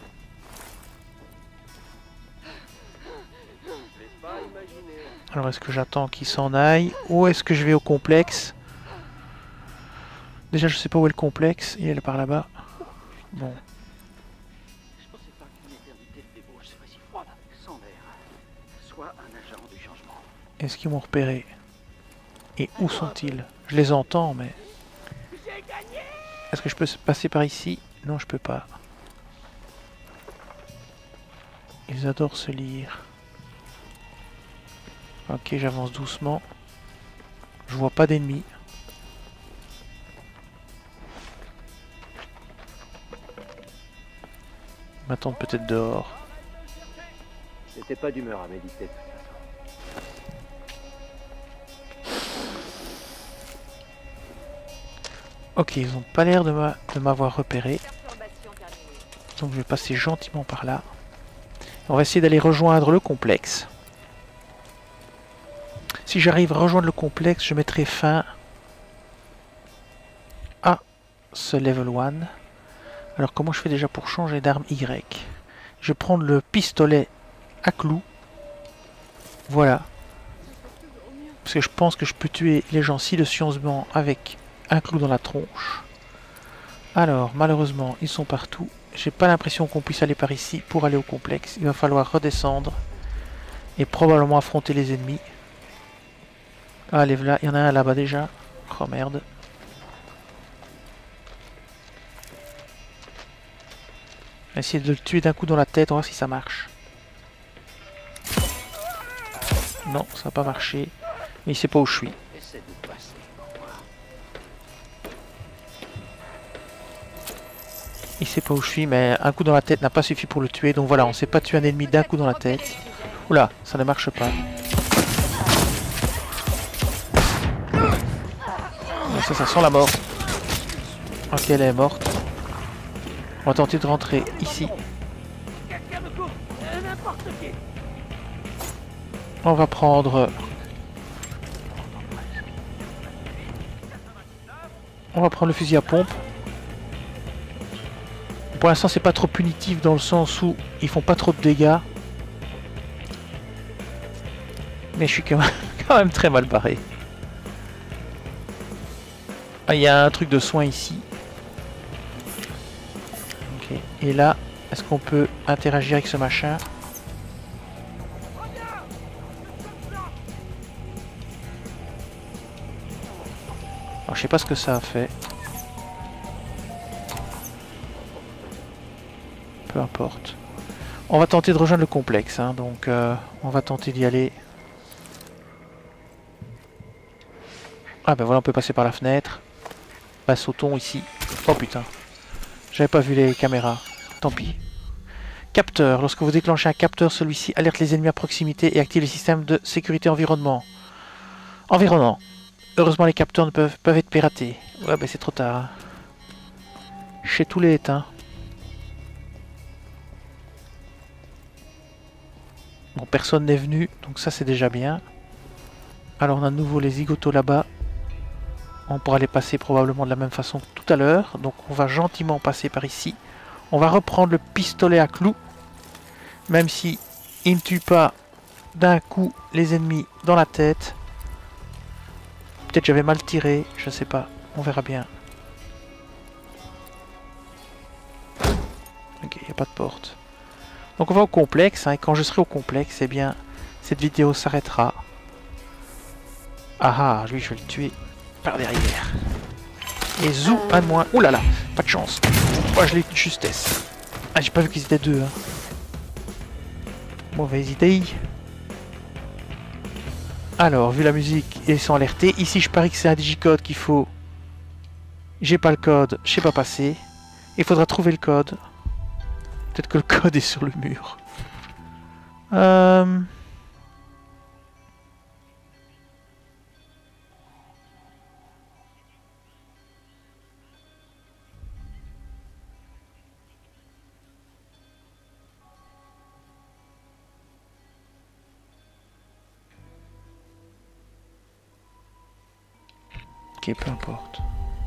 Je l'ai pas imaginé. Alors est-ce que j'attends qu'il s'en aille ou est-ce que je vais au complexe? Déjà je sais pas où est le complexe, il est par là-bas. Bon, Je pensais pas qu'une éternité de débauche serait si froide, sans l'air. Soit un agent du changement. est-ce qu'ils m'ont repéré? Et où sont-ils? Je les entends mais... Est-ce que je peux passer par ici? Non, je peux pas. Ils adorent se lire. Ok, j'avance doucement. Je vois pas d'ennemis. Ils m'attendent peut-être dehors. C'était pas d'humeur à méditer, de toute façon. Ok, ils ont pas l'air de m'avoir repéré. Donc je vais passer gentiment par là. On va essayer d'aller rejoindre le complexe. Si j'arrive à rejoindre le complexe, je mettrai fin à ce level 1. Alors comment je fais déjà pour changer d'arme Y? Je vais prendre le pistolet à clous. Voilà. Parce que je pense que je peux tuer les gens silencieusement avec un clou dans la tronche. Alors, malheureusement, ils sont partout. J'ai pas l'impression qu'on puisse aller par ici pour aller au complexe. Il va falloir redescendre et probablement affronter les ennemis. Ah, les voilà, il y en a un là-bas déjà. Oh merde. On va essayer de le tuer d'un coup dans la tête, on va voir si ça marche. Non, ça n'a pas marché. Mais il sait pas où je suis. Essaie de passer pour moi. Il sait pas où je suis, mais un coup dans la tête n'a pas suffi pour le tuer. Donc voilà, on sait pas tuer un ennemi d'un coup dans la tête. Oula, ça ne marche pas. Ça sent la mort. Ok, elle est morte. On va tenter de rentrer ici. On va prendre... On va prendre le fusil à pompe. Pour l'instant, c'est pas trop punitif dans le sens où ils font pas trop de dégâts. Mais je suis quand même très mal barré. Ah, il y a un truc de soin ici. Ok. Et là, est-ce qu'on peut interagir avec ce machin? Alors, je sais pas ce que ça a fait. Peu importe. On va tenter de rejoindre le complexe, hein, donc on va tenter d'y aller. Ah ben voilà, on peut passer par la fenêtre. Bah sautons ici. Oh putain. J'avais pas vu les caméras. Tant pis. Capteur. Lorsque vous déclenchez un capteur, celui-ci alerte les ennemis à proximité et active les systèmes de sécurité environnement. Heureusement, les capteurs ne peuvent être piratés. Ouais, ben c'est trop tard. Hein. Chez tous les éteints. Bon, personne n'est venu, donc ça c'est déjà bien. Alors on a de nouveau les zigotos là-bas. On pourra les passer probablement de la même façon que tout à l'heure. Donc on va gentiment passer par ici. On va reprendre le pistolet à clous. Même si il ne tue pas d'un coup les ennemis dans la tête. Peut-être j'avais mal tiré, je sais pas. On verra bien. Ok, il n'y a pas de porte. Donc on va au complexe, hein, et quand je serai au complexe, eh bien, cette vidéo s'arrêtera. Ah ah, lui je vais le tuer par derrière. Et zou, un de moins. Ouh là là, pas de chance. Moi je l'ai eu de justesse. Ah, j'ai pas vu qu'ils étaient deux. Hein. Mauvaise idée. Alors, vu la musique, ils sont alertés. Ici, je parie que c'est un digicode qu'il faut. J'ai pas le code, je sais pas passer. Il faudra trouver le code. Peut-être que le code est sur le mur. Ok, peu importe.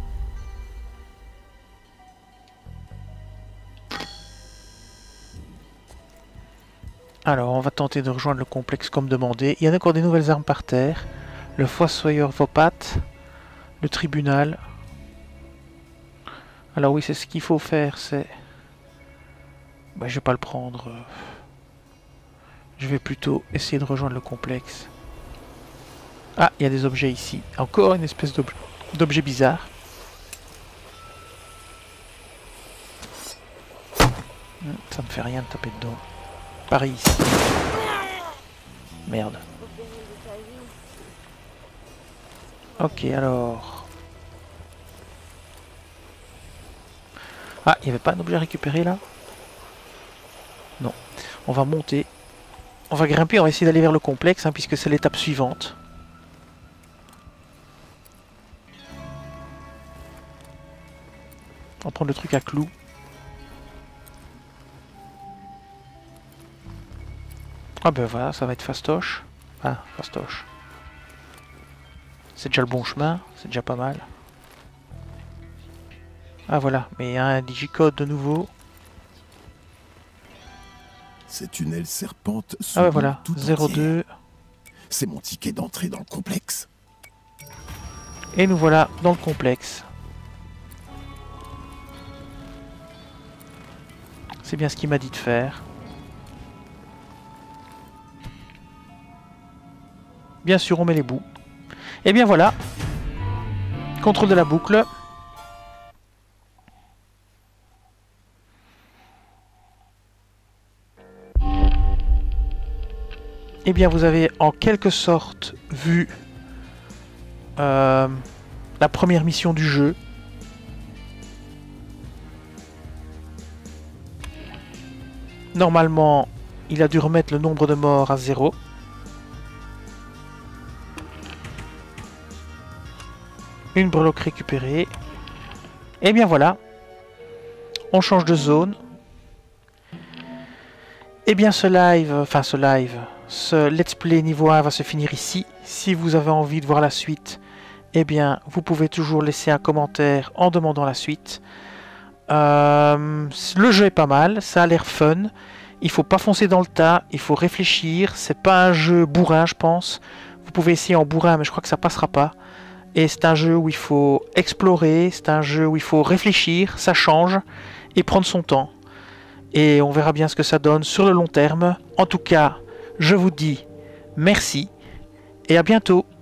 Alors, on va tenter de rejoindre le complexe comme demandé. Il y a encore des nouvelles armes par terre. Le fossoyeur Vopat. Le tribunal. Alors oui, c'est ce qu'il faut faire, c'est... Bah, je vais pas le prendre. Je vais plutôt essayer de rejoindre le complexe. Ah, il y a des objets ici. Encore une espèce d'objet bizarre. Ça me fait rien de taper dedans. Pareil ici. Merde. Ok, alors... Ah, il n'y avait pas un objet à récupérer là? Non. On va monter. On va grimper, on va essayer d'aller vers le complexe, hein, puisque c'est l'étape suivante. On va prendre le truc à clous. Ah ben voilà, ça va être fastoche. Ah, fastoche. C'est déjà le bon chemin, c'est déjà pas mal. Ah voilà, mais il y a un digicode de nouveau. Ces tunnels serpentent sous Ah ouais, voilà, tout 02. entier. C'est mon ticket d'entrée dans le complexe. Et nous voilà dans le complexe. C'est bien ce qu'il m'a dit de faire. Bien sûr, on met les bouts. Et bien voilà. Contrôle de la boucle. Et bien vous avez en quelque sorte vu la première mission du jeu. Normalement, il a dû remettre le nombre de morts à 0. Une breloque récupérée. Et bien voilà. On change de zone. Et bien ce let's play niveau 1 va se finir ici. Si vous avez envie de voir la suite, eh bien vous pouvez toujours laisser un commentaire en demandant la suite. Le jeu est pas mal, ça a l'air fun. Il faut pas foncer dans le tas, il faut réfléchir. C'est pas un jeu bourrin, je pense. Vous pouvez essayer en bourrin, mais je crois que ça passera pas. Et c'est un jeu où il faut explorer, c'est un jeu où il faut réfléchir, ça change, et prendre son temps. Et on verra bien ce que ça donne sur le long terme. En tout cas, je vous dis merci, et à bientôt.